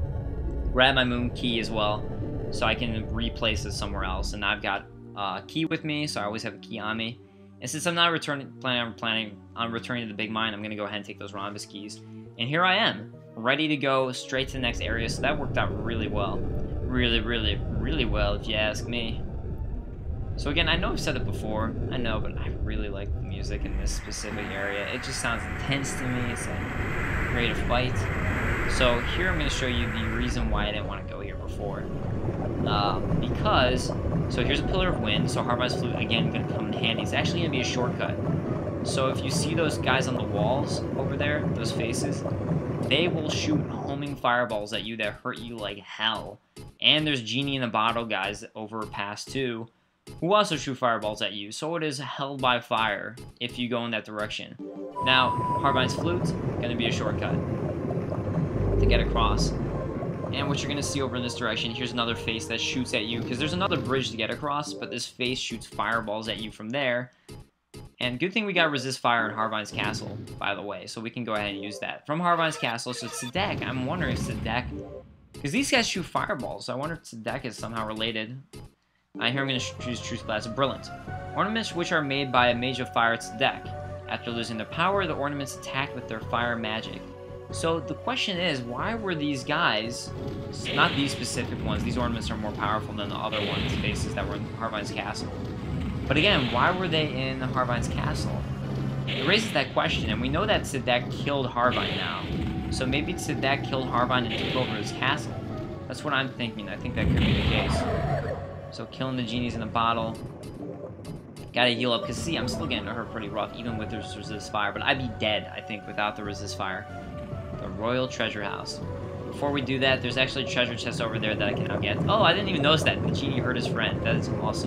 Grab my Moon Key as well. So I can replace it somewhere else. And I've got... Uh, key with me, so I always have a key on me. And since I'm not returning, planning on planning on returning to the big mine, I'm gonna go ahead and take those rhombus keys. And here I am, ready to go straight to the next area. So that worked out really well, really, really, really well, if you ask me. So again, I know I've said it before, I know, but I really like the music in this specific area. It just sounds intense to me. It's like ready to fight. So here I'm going to show you the reason why I didn't want to go here before. Uh, because, so here's a Pillar of Wind, so Harvine's Flute, again, going to come in handy. It's actually going to be a shortcut. So if you see those guys on the walls over there, those faces, they will shoot homing fireballs at you that hurt you like hell. And there's Genie in the Bottle guys over past too, who also shoot fireballs at you. So it is hell by fire if you go in that direction. Now, Harvine's Flute, going to be a shortcut to get across. And what you're going to see over in this direction, here's another face that shoots at you, because there's another bridge to get across, but this face shoots fireballs at you from there. And good thing we got Resist Fire in Harvine's Castle, by the way, so we can go ahead and use that. From Harvine's Castle, so Sedek, I'm wondering if Sedek, because these guys shoot fireballs, so I wonder if Sedek is somehow related. I here I'm going to choose Truth Blast. Brilliant. Ornaments which are made by a Mage of Fire at Sedek. After losing their power, the ornaments attack with their fire magic. So the question is, why were these guys, not these specific ones, these ornaments are more powerful than the other ones, faces that were in Harvine's Castle. But again, why were they in Harvine's Castle? It raises that question, and we know that Sedek killed Harvine now. So maybe Sedek killed Harvine and took over his castle. That's what I'm thinking. I think that could be the case. So killing the genies in the bottle. Gotta heal up, because see, I'm still getting hurt pretty rough, even with this Resist Fire. But I'd be dead, I think, without the Resist Fire. The Royal Treasure House. Before we do that, there's actually a treasure chest over there that I can now get. Oh, I didn't even notice that. The genie hurt his friend. That is awesome.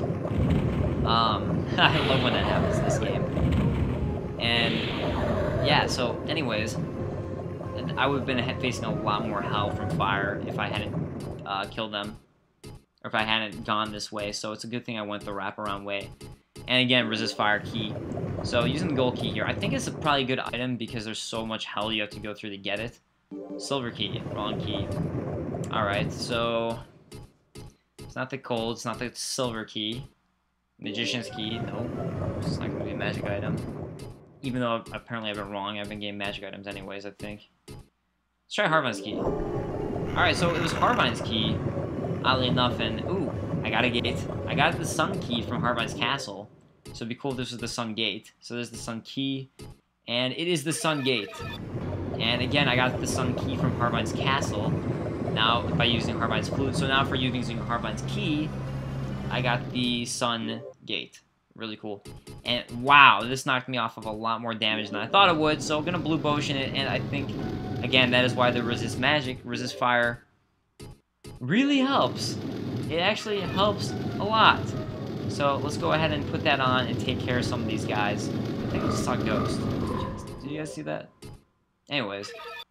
Um, I love when that happens in this game. And, yeah, so, anyways, I would have been facing a lot more hell from fire if I hadn't uh, killed them. Or if I hadn't gone this way. So it's a good thing I went the wraparound way. And again, Resist Fire key. So using the gold key here, I think it's a probably a good item because there's so much hell you have to go through to get it. Silver key, wrong key. Alright, so it's not the gold, it's not the silver key. Magician's key, nope. It's not gonna be a magic item. Even though apparently I've been wrong, I've been getting magic items anyways, I think. Let's try Harvine's key. Alright, so it was Harvine's key, oddly enough, and ooh, I got a gate. I got the sun key from Harvine's Castle. So it'd be cool if this was the sun gate. So there's the sun key, and it is the sun gate. And again, I got the sun key from Harvine's Castle, now by using Harvine's Flute. So now for using Harvine's key, I got the sun gate. Really cool. And wow, this knocked me off of a lot more damage than I thought it would. So I'm gonna blue potion it, and I think, again, that is why the resist magic, resist fire, really helps. It actually helps a lot. So let's go ahead and put that on and take care of some of these guys. I think I just saw Ghost. Did you guys see that? Anyways.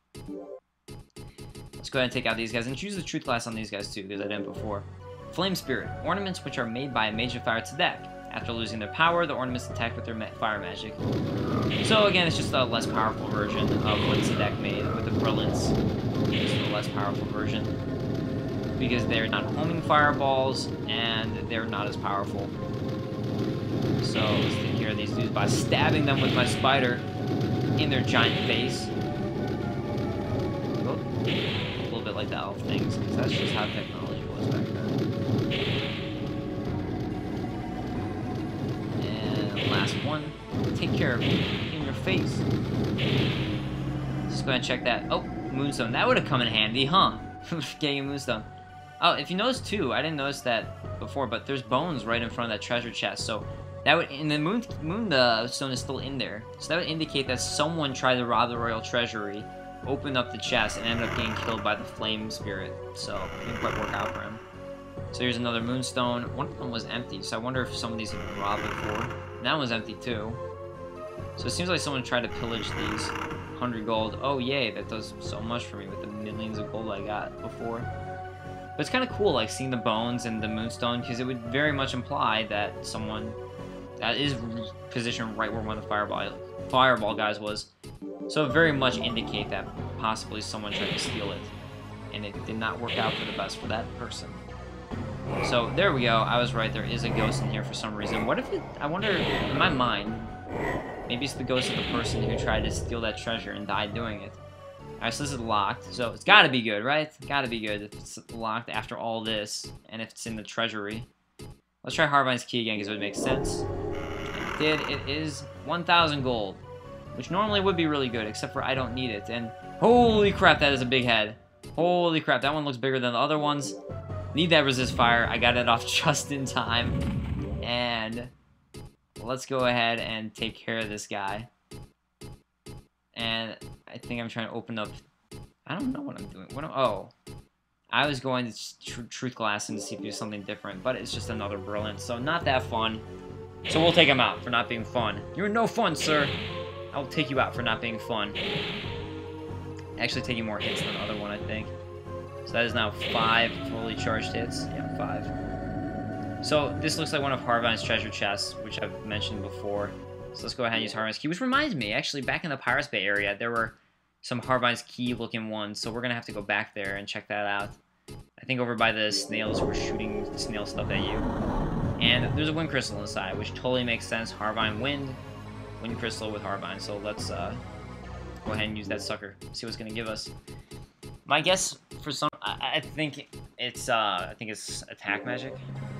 Let's go ahead and take out these guys and choose the Truth Blast on these guys too, because I didn't before. Flame Spirit. Ornaments which are made by a Mage of Fire to deck. After losing their power, the ornaments attack with their ma fire magic. So again, it's just a less powerful version of what Sedek made with the Brilliance. It's a less powerful version. Because they're not homing fireballs, and they're not as powerful. So let's take care of these dudes by stabbing them with my spider in their giant face. Oh, a little bit like the elf things, because that's just how technology was back then. And last one, take care of it in your face. Let's go ahead and check that. Oh, Moonstone. That would have come in handy, huh? Getting a Moonstone. Oh, if you notice too, I didn't notice that before, but there's bones right in front of that treasure chest. So that would, and the moon, moon uh, stone is still in there. So that would indicate that someone tried to rob the royal treasury, opened up the chest, and ended up getting killed by the flame spirit. So it didn't quite work out for him. So here's another moonstone. One of them was empty, so I wonder if some of these have been robbed before. And that one's empty too. So it seems like someone tried to pillage these. one hundred gold. Oh yay, that does so much for me with the millions of gold I got before. But it's kind of cool, like, seeing the bones and the moonstone, because it would very much imply that someone that is positioned right where one of the fireball fireball guys was. So it very much indicate that possibly someone tried to steal it, and it did not work out for the best for that person. So, there we go. I was right. There is a ghost in here for some reason. What if it... I wonder, in my mind, maybe it's the ghost of the person who tried to steal that treasure and died doing it. Alright, so this is locked. So, it's gotta be good, right? Gotta be good if it's locked after all this, and if it's in the treasury. Let's try Harvine's key again, because it would make sense. It did. It is one thousand gold, which normally would be really good, except for I don't need it. And holy crap, that is a big head. Holy crap, that one looks bigger than the other ones. Need that resist fire. I got it off just in time. And let's go ahead and take care of this guy. And I think I'm trying to open up... I don't know what I'm doing. What am, oh. I was going to tr truth glass him to see if there's something different, but it's just another brilliant, so not that fun. So we'll take him out for not being fun. You're no fun, sir. I will take you out for not being fun. Actually taking more hits than the other one, I think. So that is now five fully charged hits. Yeah, five. So this looks like one of Harvine's treasure chests, which I've mentioned before. So let's go ahead and use Harvine's key, which reminds me, actually, back in the Pirates Bay area, there were some Harvine's key-looking ones, so we're going to have to go back there and check that out. I think over by the snails, we're shooting snail stuff at you. And there's a wind crystal inside, which totally makes sense. Harvine wind, wind crystal with Harvine. So let's uh, go ahead and use that sucker. See what's going to give us. My guess for some, I, I think it's, uh, I think it's attack magic.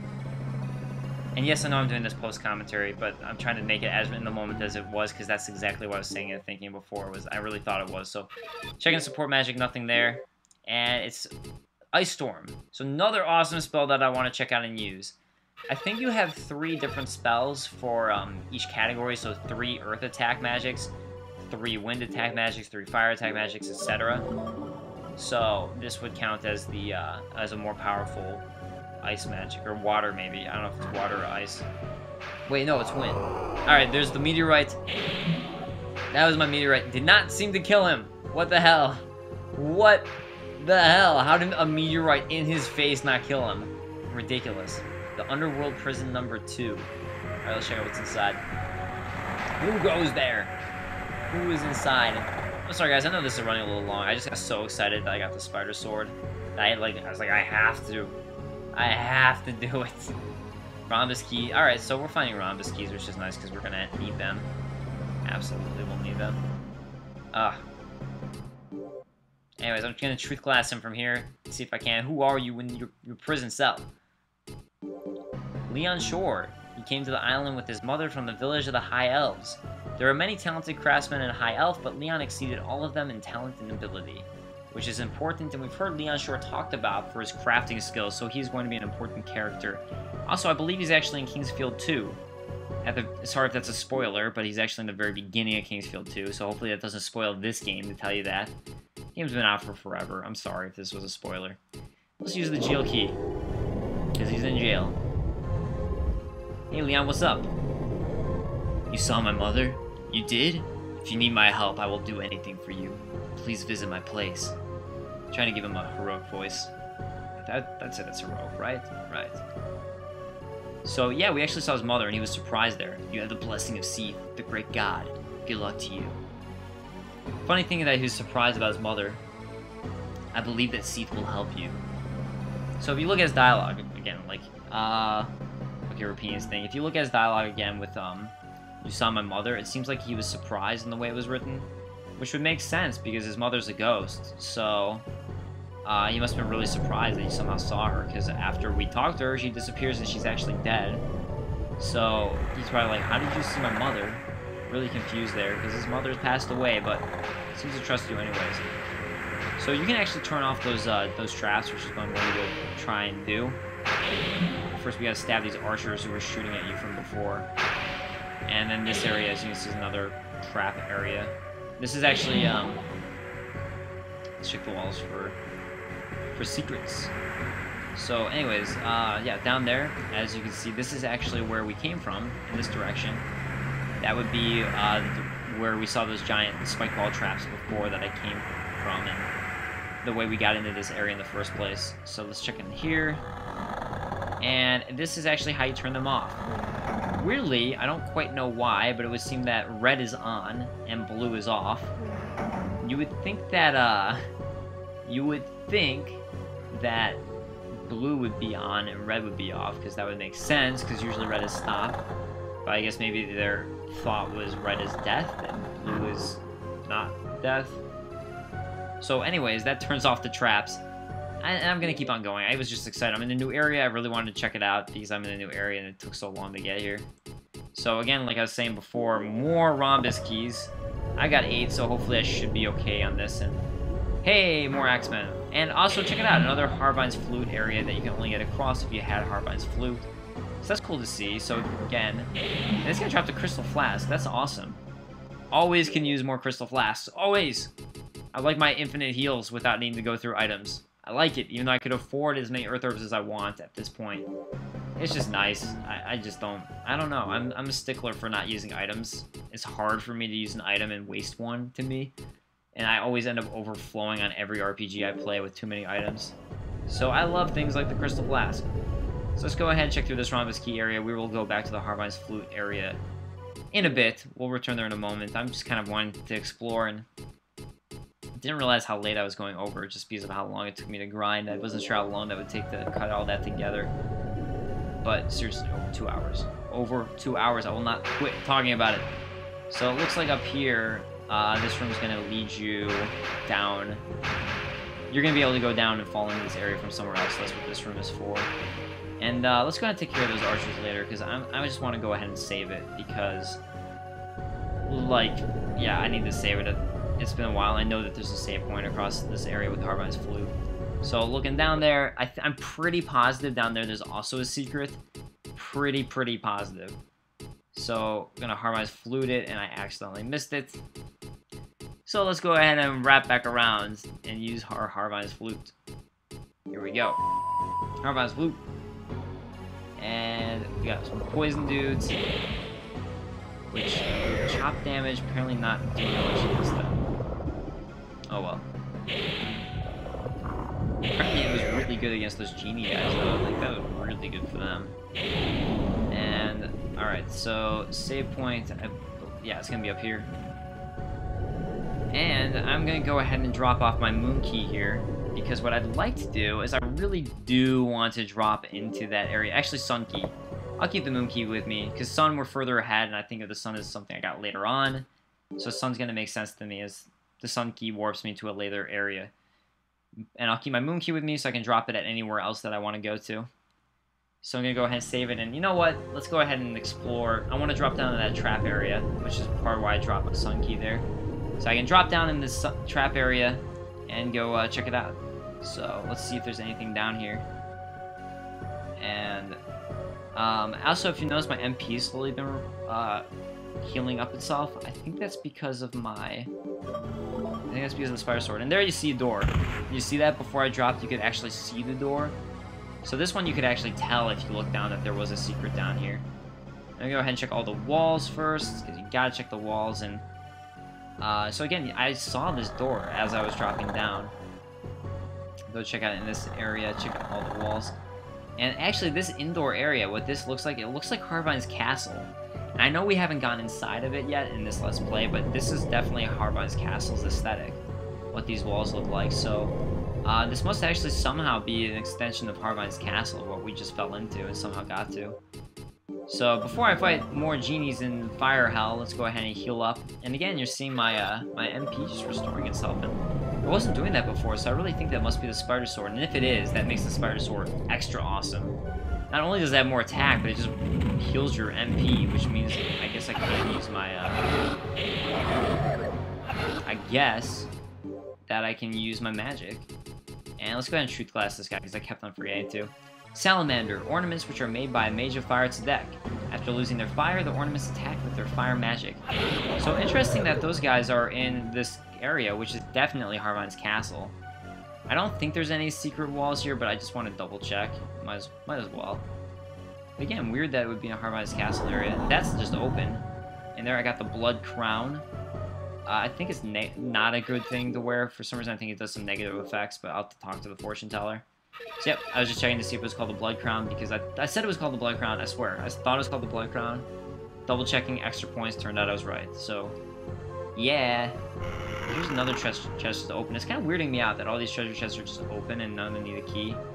And yes, I know I'm doing this post-commentary, but I'm trying to make it as in the moment as it was, because that's exactly what I was saying and thinking before. Was I really thought it was. So, checking support magic, nothing there. And it's Ice Storm. So another awesome spell that I want to check out and use. I think you have three different spells for um, each category. So three Earth attack magics, three Wind attack magics, three Fire attack magics, et cetera. So this would count as the uh, as a more powerful ice magic, or water maybe. I don't know if it's water or ice. Wait, no, it's wind. Alright, there's the meteorite. That was my meteorite. Did not seem to kill him. What the hell? What the hell? How did a meteorite in his face not kill him? Ridiculous. The underworld prison number two. Alright, let's check out what's inside. Who goes there? Who is inside? I'm sorry guys, I know this is running a little long. I just got so excited that I got the spider sword. I like I was like, I have to. I have to do it. Rhombus key. Alright, so we're finding rhombus keys, which is nice because we're gonna need them. Absolutely, we'll need them. Ah. Anyways, I'm just gonna truth glass him from here. See if I can. Who are you in your, your prison cell? Leon Shore. He came to the island with his mother from the village of the High Elves. There are many talented craftsmen in High Elf, but Leon exceeded all of them in talent and ability, which is important, and we've heard Leon Shore talked about for his crafting skills, so he's going to be an important character. Also, I believe he's actually in Kingsfield two. At the, sorry if that's a spoiler, but he's actually in the very beginning of Kingsfield two, so hopefully that doesn't spoil this game to tell you that. The game's been out for forever. I'm sorry if this was a spoiler. Let's use the jail key, because he's in jail. Hey Leon, what's up? You saw my mother? You did? If you need my help, I will do anything for you. Please visit my place. I'm trying to give him a heroic voice. That, that's it, that's heroic, right? Right. So, yeah, we actually saw his mother, and he was surprised there. You have the blessing of Seath, the great god. Good luck to you. Funny thing is that he was surprised about his mother. I believe that Seath will help you. So if you look at his dialogue, again, like, uh... okay, repeating his thing. If you look at his dialogue again with, um... you saw my mother, it seems like he was surprised in the way it was written. Which would make sense, because his mother's a ghost, so... Uh, he must have been really surprised that he somehow saw her, because after we talked to her, she disappears and she's actually dead. So, he's probably like, how did you see my mother? Really confused there, because his mother's passed away, but seems to trust you anyways. So you can actually turn off those uh, those traps, which is what I'm going to try and do. First, we gotta stab these archers who were shooting at you from before. And then this area, as you can see, is another trap area. This is actually, um... let's check the walls for... for secrets. So anyways, uh, yeah, down there, as you can see, this is actually where we came from, in this direction. That would be uh, the, where we saw those giant spike ball traps before that I came from, and the way we got into this area in the first place. So let's check in here. And this is actually how you turn them off. Weirdly, I don't quite know why, but it would seem that red is on and blue is off. You would think that, uh, you would think that blue would be on and red would be off, because that would make sense, because usually red is stop. But I guess maybe their thought was red is death, and blue is not death. So anyways, that turns off the traps. I, and I'm going to keep on going. I was just excited. I'm in a new area. I really wanted to check it out, because I'm in a new area, and it took so long to get here. So again, like I was saying before, more rhombus keys. I got eight, so hopefully I should be okay on this. And hey, more Axemen. And also, check it out, another Harvine's Flute area that you can only get across if you had Harvine's Flute. So that's cool to see. So again, and this guy dropped a Crystal Flask. That's awesome. Always can use more Crystal Flasks. Always! I like my infinite heals without needing to go through items. I like it, even though I could afford as many Earth Orbs as I want at this point. It's just nice. I, I just don't... I don't know. I'm, I'm a stickler for not using items. It's hard for me to use an item and waste one, to me. And I always end up overflowing on every R P G I play with too many items. So I love things like the Crystal Flask. So let's go ahead and check through this Rhombus Key area. We will go back to the Harvine's Flute area in a bit. We'll return there in a moment. I'm just kind of wanting to explore, and didn't realize how late I was going over just because of how long it took me to grind. I wasn't sure how long that would take to cut all that together. But seriously, over two hours. Over two hours. I will not quit talking about it. So it looks like up here, uh, this room is going to lead you down. You're going to be able to go down and fall into this area from somewhere else. That's what this room is for. And uh, let's go ahead and take care of those archers later, because I just want to go ahead and save it, because, like, yeah, I need to save it. It's been a while. I know that there's a save point across this area with Harvine's Flute. So looking down there, I th I'm pretty positive down there there's also a secret. Pretty, pretty positive. So I'm gonna Harvine's Flute it, and I accidentally missed it. So let's go ahead and wrap back around and use our Harvine's Flute. Here we go. Harvine's Flute. And we got some poison dudes. Which, chop damage, apparently not doing much against them. Oh well. Apparently it was really good against those genie guys, though. Like, that was really good for them. And, alright, so, save point, I, yeah, it's gonna be up here. And I'm gonna go ahead and drop off my moon key here, because what I'd like to do is I really do want to drop into that area. Actually, sun key. I'll keep the moon key with me, because sun we're further ahead, and I think of the sun as something I got later on. So sun's gonna make sense to me as the sun key warps me to a later area. And I'll keep my moon key with me so I can drop it at anywhere else that I want to go to. So I'm going to go ahead and save it, and you know what? Let's go ahead and explore. I want to drop down to that trap area, which is part of why I dropped my sun key there. So I can drop down in this trap area and go uh, check it out. So let's see if there's anything down here. And um, also, if you notice, my M P has slowly been uh, healing up itself. I think that's because of my... I think that's because of the Spider Sword. And there you see a door. You see that? Before I dropped, you could actually see the door. So this one you could actually tell if you look down that there was a secret down here. I'm gonna go ahead and check all the walls first, because you gotta check the walls. And uh, so again, I saw this door as I was dropping down. Go check out in this area, check out all the walls. And actually, this indoor area, what this looks like, it looks like Harvine's castle. I know we haven't gone inside of it yet in this Let's Play, but this is definitely Harvine's castle's aesthetic, what these walls look like. So uh, this must actually somehow be an extension of Harvine's castle, what we just fell into and somehow got to. So before I fight more genies in Fire Hell, let's go ahead and heal up. And again, you're seeing my uh, my M P just restoring itself, and it wasn't doing that before, so I really think that must be the Spider Sword. And if it is, that makes the Spider Sword extra awesome. Not only does it have more attack, but it just heals your M P, which means I guess I can use my, uh... I guess that I can use my magic. And let's go ahead and Truth Glass this guy, because I kept on forgetting to. Salamander. Ornaments which are made by a mage of fire to deck. After losing their fire, the ornaments attack with their fire magic. So interesting that those guys are in this area, which is definitely Harvine's castle. I don't think there's any secret walls here, but I just want to double check. Might as, might as well. Again, weird that it would be in Harvine's castle area. That's just open. And there I got the blood crown. Uh, I think it's ne not a good thing to wear. For some reason, I think it does some negative effects, but I'll have to talk to the fortune teller. So yep, I was just checking to see if it was called the blood crown, because I, I said it was called the blood crown, I swear. I thought it was called the blood crown. Double checking extra points, turned out I was right. So, yeah. Here's another treasure chest to open. It's kind of weirding me out that all these treasure chests are just open and none of them need a key.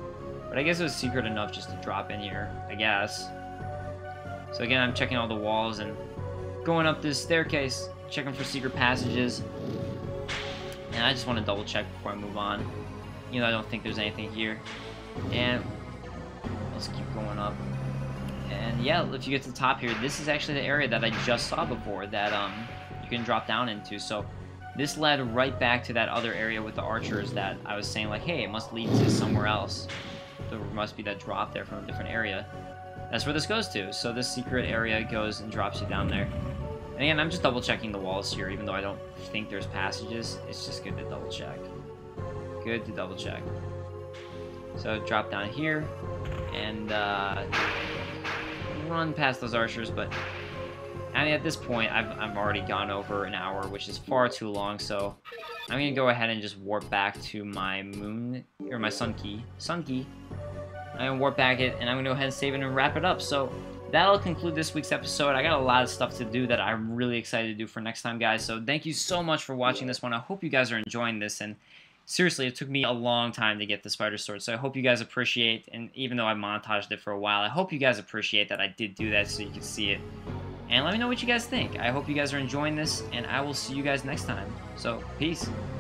But I guess it was secret enough just to drop in here, I guess. So again, I'm checking all the walls and going up this staircase, checking for secret passages. And I just want to double check before I move on. You know, I don't think there's anything here. And let's keep going up. And yeah, if you get to the top here, this is actually the area that I just saw before that um you can drop down into. So this led right back to that other area with the archers that I was saying, like, hey, it must lead to somewhere else. There must be that drop there from a different area. That's where this goes to. So this secret area goes and drops you down there. And again, I'm just double checking the walls here, even though I don't think there's passages. It's just good to double check. Good to double check. So drop down here and uh, run past those archers, but I mean, at this point, I've, I've already gone over an hour, which is far too long, so I'm going to go ahead and just warp back to my moon, or my sun key. Sun key. I'm going to warp back it, and I'm going to go ahead and save it and wrap it up. So that'll conclude this week's episode. I got a lot of stuff to do that I'm really excited to do for next time, guys. So thank you so much for watching this one. I hope you guys are enjoying this, and seriously, it took me a long time to get the spider sword, so I hope you guys appreciate, and even though I montaged it for a while, I hope you guys appreciate that I did do that so you can see it. And let me know what you guys think. I hope you guys are enjoying this, and I will see you guys next time. So, peace.